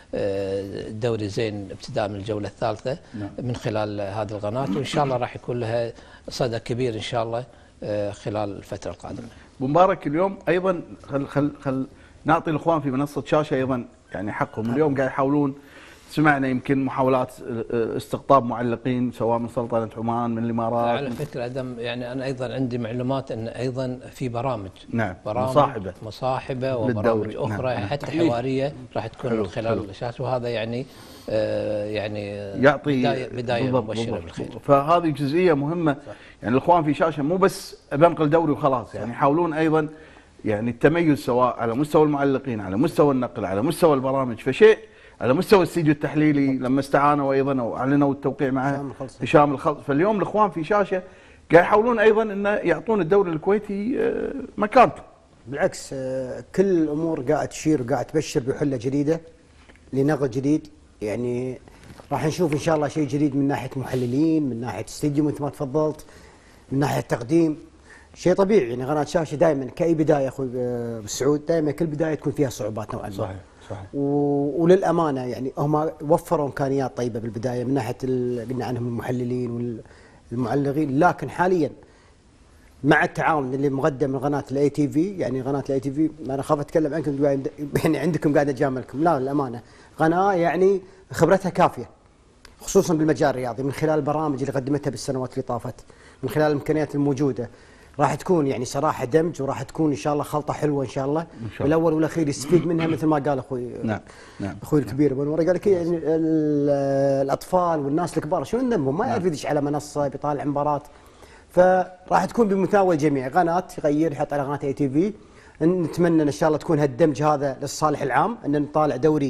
دوري زين ابتداء من الجوله الثالثه. نعم. من خلال هذه القناه، وان شاء الله راح يكون لها صدى كبير ان شاء الله خلال الفتره القادمه. ابو مبارك اليوم ايضا خل خل خل نعطي الاخوان في منصه شاشه ايضا يعني حقهم. اليوم قاعد يحاولون، سمعنا يمكن محاولات استقطاب معلقين سواء من سلطنه عمان من الامارات. على فكره ادم يعني انا ايضا عندي معلومات ان ايضا في برامج نعم برامج مصاحبه مصاحبه وبرامج اخرى نعم. حتى حواريه راح تكون من خلال الشاشه، وهذا يعني آه يعني يعطي بدايه بدايه مبشره بالخير. فهذه جزئيه مهمه. صح. يعني الاخوان في شاشه مو بس بنقل دوري وخلاص، يعني يحاولون ايضا يعني التميز سواء على مستوى المعلقين، على مستوى النقل، على مستوى البرامج. فشيء على مستوى الاستديو التحليلي لما استعانوا ايضا واعلنوا التوقيع مع هشام الخلص. فاليوم الاخوان في شاشه قاعد يحاولون ايضا انه يعطون الدوري الكويتي مكانته. بالعكس كل الامور قاعد تشير وقاعد تبشر بحله جديده لنقل جديد. يعني راح نشوف ان شاء الله شيء جديد من ناحيه محللين، من ناحيه استديو مثل ما تفضلت، من ناحيه تقديم. شيء طبيعي يعني قناه شاشه دائما كاي بدايه اخوي ابو سعود، دائما كل بدايه تكون فيها صعوبات نوعا ما. صحيح صحيح. و... وللامانه يعني هم وفروا امكانيات طيبه بالبدايه من ناحيه ال... قلنا عنهم المحللين والمعلقين، لكن حاليا مع التعاون اللي مقدم من قناه الاي تي في، يعني قناه الاي تي في انا خاف اتكلم عنكم يعني عندكم قاعد اجاملكم، لا للامانه قناه يعني خبرتها كافيه خصوصا بالمجال الرياضي من خلال البرامج اللي قدمتها بالسنوات اللي طافت، من خلال الامكانيات الموجوده. راح تكون يعني صراحه دمج، وراح تكون ان شااء الله خلطه حلوه ان شاء الله. إن شاء الله. بالاول والاخير يستفيد منها مثل ما قال اخوي نعم نعم اخوي الكبير ابو نور، قال لك يعني الاطفال والناس الكبار شنو ذنبهم؟ ما يعرف يدش على منصه بيطالع مباراه. فراح تكون بمثاوى الجميع، قناه يغير يحط على قناه اي تي في. نتمنى ان شاء الله تكون هالدمج هذا للصالح العام، ان نطالع دوري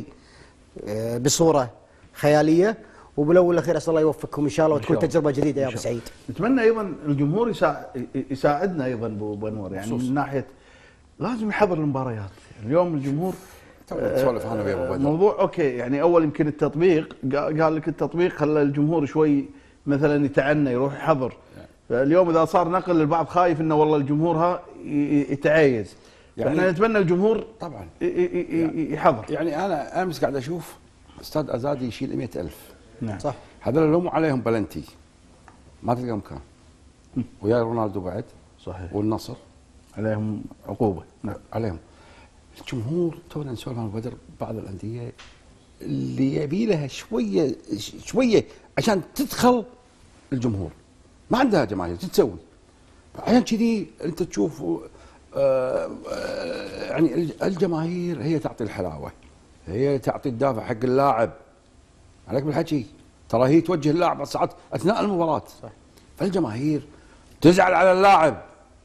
بصوره خياليه. وبالاول والاخير اسال الله يوفقكم ان شاء الله وتكون تجربه جديده يا ابو سعيد. نتمنى ايضا الجمهور يساعدنا ايضا ابو انور، يعني من ناحيه لازم يحضر المباريات. اليوم الجمهور نسولف انا ويا ابو بدر موضوع اوكي، يعني اول يمكن التطبيق قال لك التطبيق خلى الجمهور شوي مثلا يتعنى يروح يحضر. فاليوم اذا صار نقل البعض خايف انه والله الجمهور ها يتعايز. يعني احنا نتمنى الجمهور طبعا يحضر. يعني انا امس قاعد اشوف استاذ ازادي يشيل مئة ألف. نعم صح. هذول لو مو عليهم بلنتي ما تلقى مكان. ويا رونالدو بعد. صحيح. والنصر عليهم عقوبه. نعم عليهم. الجمهور تونا نسولف عن بدر، بعض الانديه اللي يبي لها شويه شويه عشان تدخل الجمهور، ما عندها جماهير تتسوي. عشان كذي انت تشوف آه آه يعني الجماهير هي تعطي الحلاوه، هي تعطي الدافع حق اللاعب. عليك بالحكي، ترى هي توجه اللاعب ساعات اثناء المباراه. صح. فالجماهير تزعل على اللاعب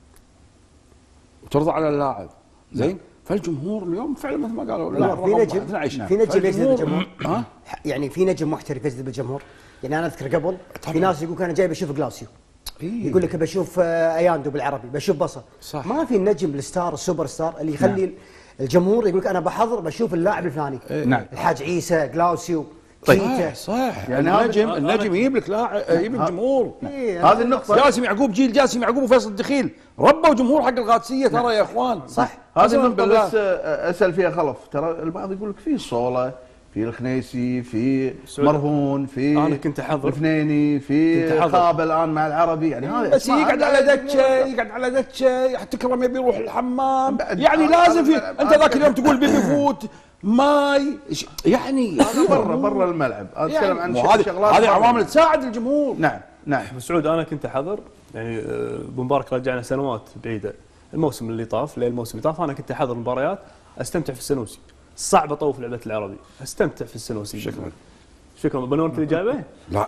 وترضى على اللاعب، زين؟ فالجمهور اليوم فعلا مثل ما قالوا لا في نجم في نجم يجذب الجمهور. يعني في نجم محترف يجذب الجمهور. يعني انا اذكر قبل في ناس يقول انا جاي بشوف جلاسيو. إيه؟ يقول لك بشوف اياندو بالعربي، بشوف بصل. صح. ما في النجم الستار السوبر ستار اللي يخلي نعم. الجمهور يقول لك انا بحضر بشوف اللاعب الفلاني. إيه؟ نعم. الحاج عيسى، جلاسيو، طيب صح. يعني النجم النجم يجيب لك لاعب، يجيب الجمهور. إيه؟ هذه النقطة. جاسم يعقوب، جيل جاسم يعقوب وفيصل الدخيل ربوا جمهور حق القادسية ترى. نعم. يا اخوان صح. هذه النقطة بس اسال فيها خلف. ترى البعض يقول لك في صولة، في الخنيسي، في مرهون، في انا كنت احضر الفنيني، في خابه الان مع العربي. يعني هذا بس يقعد على دكه، يقعد على دكه تكرم يبي يروح الحمام. يعني لازم في انت ذاك اليوم تقول بيبي فوت ماي، يعني برا برا الملعب. اتكلم عن شغلات هذه عوامل تساعد الجمهور. نعم نعم. سعود انا كنت احضر يعني ابو مبارك رجعنا سنوات بعيده، الموسم اللي طاف لين الموسم اللي طاف انا كنت احضر مباريات استمتع في السنوسي، صعب اطوف لعبه العربي، استمتع في السنوسي. شكرا شكرا. بنور انت اللي جايبه؟ لا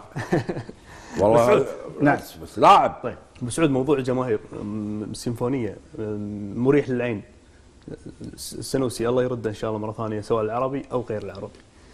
والله نعم بس لاعب. طيب ابو سعود موضوع الجماهير سيمفونيه مريح للعين. السنوسي الله يرده ان شاء الله مره ثانيه سواء العربي او غير العربي.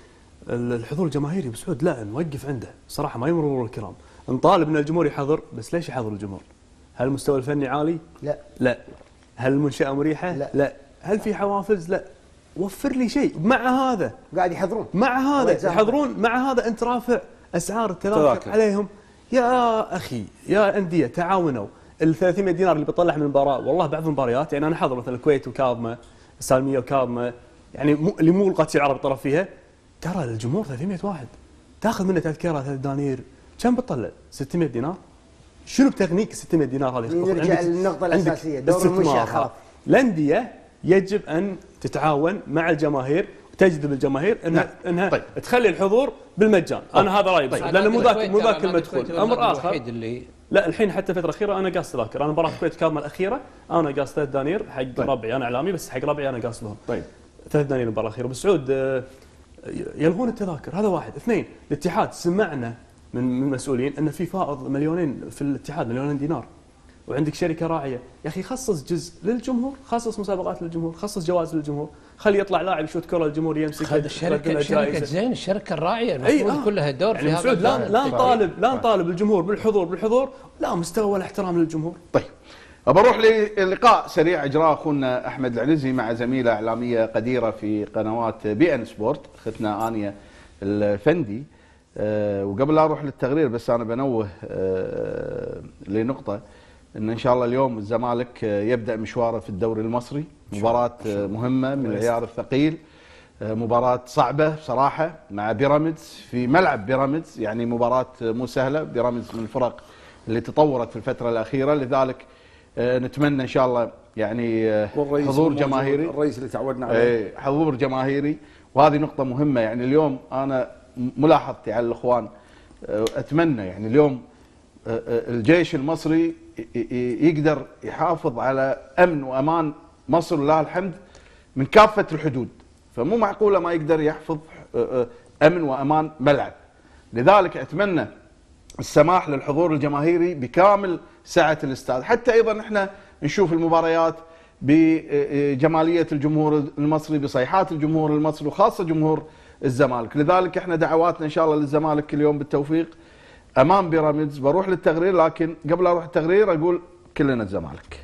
الحضور الجماهيري ابو سعود لا نوقف عنده صراحه، ما يمر مرور الكرام. نطالب ان الجمهور يحضر، بس ليش يحضر الجمهور؟ هل المستوى الفني عالي؟ لا. لا. هل المنشاه مريحه؟ لا. لا. هل في حوافز؟ لا. وفر لي شيء. مع هذا قاعد يحضرون مع هذا يحضرون مع هذا انت رافع اسعار التذاكر عليهم. يا اخي يا انديه تعاونوا. ال ثلاثمئة دينار اللي بيطلع من المباراه، والله بعض المباريات يعني انا حاضر مثلا الكويت وكاظمه، سالميه وكاظمه، يعني مو اللي مو القادسي العربي طرف فيها، ترى الجمهور ثلاثمئة واحد تاخذ منه تذكره ثلاث دنانير، كم بتطلع؟ ستمئة دينار؟ شنو بتغنيك ستمئة دينار هذه؟ نرجع للنقطه الاساسيه، دور المنشاه خلاص. الانديه يجب ان تتعاون مع الجماهير وتجذب الجماهير انها نعم. انها طيب. تخلي الحضور بالمجان. طيب. انا هذا رايي طيب. لانه مو ذاك مو ذاك المدخول. امر اخر اللي لا الحين حتى الفتره الاخيره انا قاص تذاكر، انا مباراه الكويت كاظمه الاخيره انا قاص ثلاث دنانير حق طيب. ربعي، انا اعلامي بس حق ربعي انا قاص لهم. طيب ثلاث دنانير المباراه الاخيره. بالسعود يلغون التذاكر، هذا واحد. اثنين الاتحاد سمعنا من من المسؤولين ان في فائض مليونين في الاتحاد، مليونين دينار. وعندك شركه راعيه، يا اخي خصص جزء للجمهور، خصص مسابقات للجمهور، خصص جوائز للجمهور، خلي يطلع لاعب يشوت كره الجمهور يمسك. هذا الشركه شركه زين، الشركه الراعيه المفروض آه. كلها دور يعني في هذا. لا لا نطالب لا نطالب الجمهور بالحضور بالحضور، لا مستوى ولا احترام للجمهور. طيب بروح للقاء سريع اجراه اخونا احمد العنزي مع زميله اعلاميه قديره في قنوات بي ان سبورت، اختنا انيا الفندي. أه وقبل لا اروح للتقرير بس انا بنوه أه لنقطه، ان ان شاء الله اليوم الزمالك يبدا مشواره في الدوري المصري، مباراه مهمه من العيار الثقيل، مباراه صعبه بصراحه مع بيراميدز في ملعب بيراميدز، يعني مباراه مو سهله. بيراميدز من الفرق اللي تطورت في الفتره الاخيره، لذلك نتمنى ان شاء الله يعني حضور جماهيري، الرئيس اللي تعودنا عليه حضور جماهيري، وهذه نقطه مهمه. يعني اليوم انا ملاحظتي على الاخوان، اتمنى يعني اليوم الجيش المصري يقدر يحافظ على امن وامان مصر لله الحمد من كافه الحدود، فمو معقوله ما يقدر يحفظ امن وامان ملعب. لذلك اتمنى السماح للحضور الجماهيري بكامل سعه الاستاد، حتى ايضا احنا نشوف المباريات بجماليه الجمهور المصري، بصيحات الجمهور المصري، وخاصه جمهور الزمالك. لذلك احنا دعواتنا ان شاء الله للزمالك اليوم بالتوفيق امام بيراميدز. بروح للتقرير، لكن قبل اروح التقرير اقول كلنا الزمالك.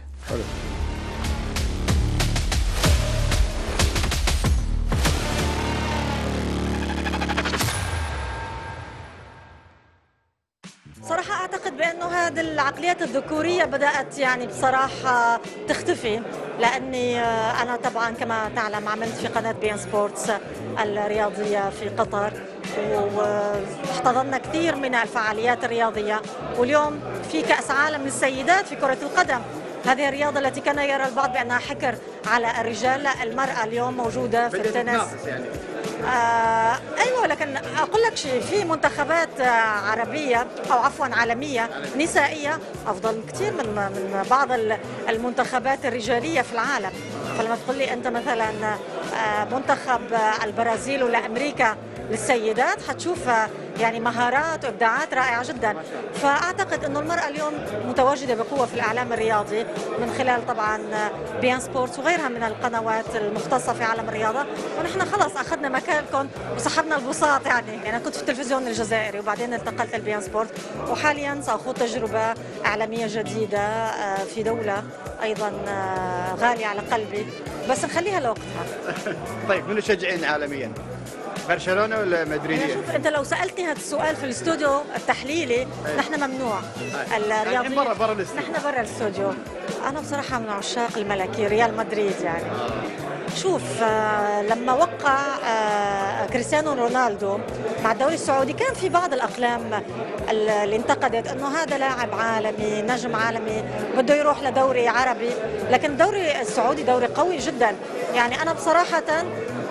صراحة أعتقد بأنه هذه العقليات الذكورية بدأت يعني بصراحة تختفي، لأني أنا طبعا كما تعلم عملت في قناة بي ان سبورتس الرياضية في قطر، واحتضنا كثير من الفعاليات الرياضية، واليوم في كأس عالم للسيدات في كرة القدم. هذه الرياضة التي كان يرى البعض بأنها حكر على الرجال، لا المرأة اليوم موجودة في التنس. يعني. آه ايوه، لكن اقول لك شيء، في منتخبات عربيه او عفوا عالميه نسائيه افضل كثير من من بعض المنتخبات الرجاليه في العالم. فلما تقول لي انت مثلا منتخب البرازيل ولا امريكا للسيدات حتشوف يعني مهارات وابداعات رائعه جدا. فاعتقد انه المراه اليوم متواجده بقوه في الاعلام الرياضي من خلال طبعا بي ان سبورتس وغيرها من القنوات المختصه في عالم الرياضه، ونحن خلص اخذنا مكانكم وسحبنا البساط. يعني يعني انا كنت في التلفزيون الجزائري وبعدين انتقلت للبي ان سبورت، وحاليا ساخوض تجربه اعلاميه جديده في دوله ايضا غاليه على قلبي، بس نخليها لوقتها. طيب منو تشجعين عالميا؟ برشلونه ولا مدريديه؟ شوف انت لو سالتني هذا السؤال في الاستوديو التحليلي أيه. نحن ممنوع الرياضيين، برا برا الاستوديو، نحن برا الاستوديو. انا بصراحه من عشاق الملكي ريال مدريد. يعني شوف لما وقع كريستيانو رونالدو مع الدوري السعودي كان في بعض الاقلام اللي انتقدت انه هذا لاعب عالمي نجم عالمي بده يروح لدوري عربي، لكن الدوري السعودي دوري قوي جدا. يعني انا بصراحه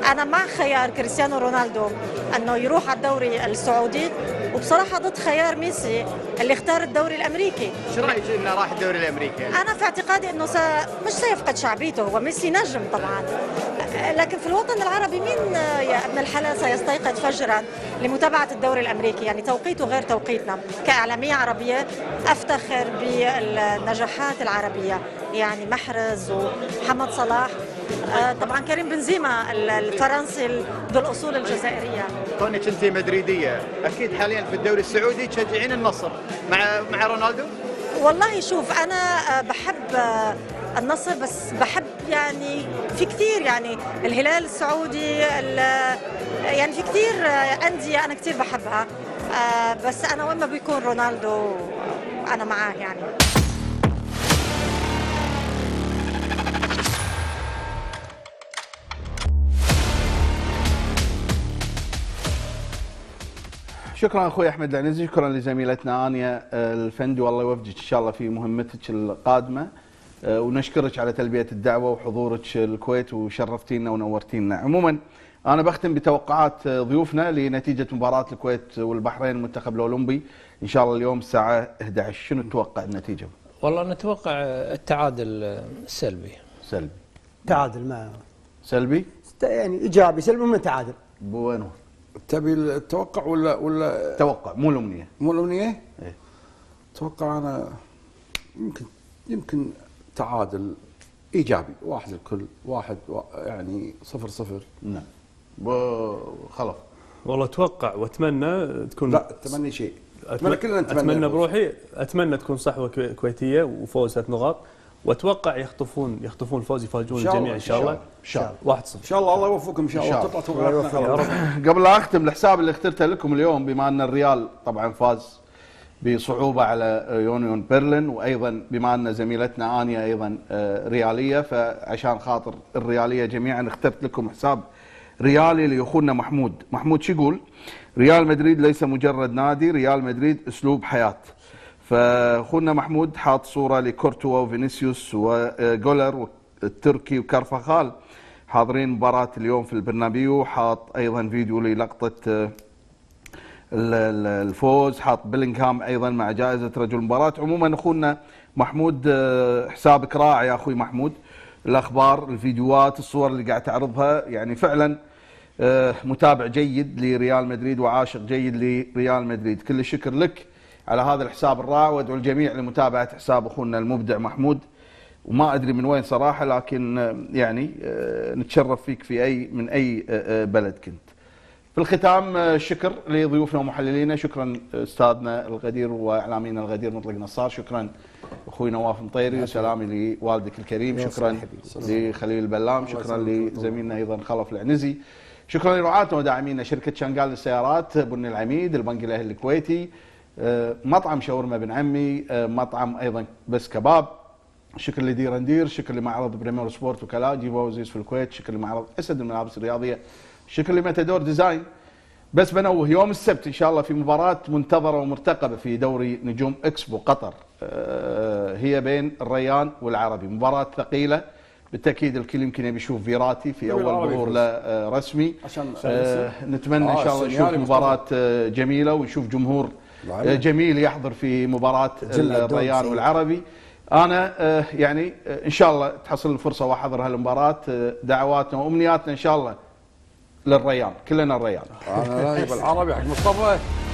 انا مع خيار كريستيانو رونالدو انه يروح على الدوري السعودي، وبصراحه ضد خيار ميسي اللي اختار الدوري الامريكي. شو رايك انه راح الدوري الامريكي يعني؟ انا في اعتقادي انه س... مش سيفقد شعبيته، هو ميسي نجم طبعا، لكن في الوطن العربي مين يا ابن الحلال سيستيقظ فجرا لمتابعه الدوري الامريكي؟ يعني توقيته غير توقيتنا. كاعلاميه عربيه افتخر بالنجاحات العربيه، يعني محرز ومحمد صلاح، طبعا كريم بنزيما الفرنسي ذو الاصول الجزائريه. كونك انت مدريديه، اكيد حاليا في الدوري السعودي تشجعين النصر مع مع رونالدو؟ والله شوف، انا بحب النصر، بس بحب يعني في كثير، يعني الهلال السعودي، يعني في كثير انديه انا كثير بحبها، بس انا وين ما بيكون رونالدو انا معاه يعني. شكرا اخوي احمد العنزي، شكرا لزميلتنا انيا الفندي، والله يوفقك ان شاء الله في مهمتك القادمه، ونشكرك على تلبيه الدعوه وحضورك الكويت وشرفتينا ونورتينا. عموما انا بختم بتوقعات ضيوفنا لنتيجه مباراه الكويت والبحرين المنتخب الاولمبي ان شاء الله اليوم الساعه إحدى عشر. شنو تتوقع النتيجه؟ والله نتوقع التعادل السلبي. سلبي. تعادل مع سلبي؟ يعني ايجابي سلبي من تعادل. بوينه؟ تبي التوقع ولا ولا توقع مو الامنيه؟ مو الامنيه؟ ايه. اتوقع انا يمكن يمكن تعادل ايجابي، واحد الكل، واحد يعني صفر صفر. نعم. خلاص. والله اتوقع واتمنى تكون، لا اتمنى شيء، اتمنى كلنا نتمنى، اتمنى بروحي، اتمنى تكون صحوه كويتيه وفوز ثلاث نقاط، واتوقع يخطفون يخطفون الفوز، يفاجئون الجميع ان شاء الله. ان شاء الله واحد صفر. ان شاء الله الله يوفقكم ان شاء الله، تطلع توقعاتنا يا رب. قبل لا اختم الحساب اللي اخترته لكم اليوم، بما ان الريال طبعا فاز بصعوبه على يونيون برلين، وايضا بما ان زميلتنا انيا ايضا رياليه، فعشان خاطر الرياليه جميعا اخترت لكم حساب ريالي لاخونا محمود. محمود شو يقول؟ ريال مدريد ليس مجرد نادي، ريال مدريد اسلوب حياه. فاخونا محمود حاط صوره لكورتوا وفينيسيوس وجولر والتركي وكارفاخال حاضرين مباراه اليوم في البرنابيو، حاط ايضا فيديو للقطه الفوز، حاط بيلينغهام ايضا مع جائزه رجل المباراه. عموما اخونا محمود حسابك رائع يا اخوي محمود، الاخبار، الفيديوهات، الصور اللي قاعد تعرضها، يعني فعلا متابع جيد لريال مدريد وعاشق جيد لريال مدريد. كل الشكر لك على هذا الحساب الرائع، وادعو الجميع لمتابعه حساب اخونا المبدع محمود، وما ادري من وين صراحه، لكن يعني نتشرف فيك في اي من اي بلد كنت. في الختام الشكر لضيوفنا ومحللينا، شكرا استاذنا الغدير واعلامينا الغدير مطلق نصار، شكرا اخوي نواف مطيري، وسلامي لوالدك الكريم، شكرا لخليل البلام، شكرا لزميلنا ايضا خلف العنزي، شكرا لرعاتنا وداعمينا شركه شنغال للسيارات، بن العميد، البنك الاهلي الكويتي، مطعم شاورما بن عمي، مطعم ايضا بس كباب، شكرا لديرندير، شكرا لمعرض بريمير سبورت وكلاء، جيفا وزيز في الكويت، شكرا لمعرض اسد الملابس الرياضيه، شكرا لمتادور ديزاين. بس بنوه يوم السبت ان شاء الله في مباراه منتظره ومرتقبه في دوري نجوم اكسبو قطر، هي بين الريان والعربي، مباراه ثقيله بالتاكيد، الكل يمكن يبي يشوف فيراتي في اول ظهور له رسمي، آه نتمنى ان شاء الله نشوف مباراه جميله ونشوف جمهور جميل يحضر في مباراه الريان والعربي. انا آه يعني آه ان شاء الله تحصل الفرصه واحضر هالمباراه، آه دعواتنا وامنياتنا ان شاء الله للريان، كلنا الريان. انا لا يبقى العربي حق مصطفى.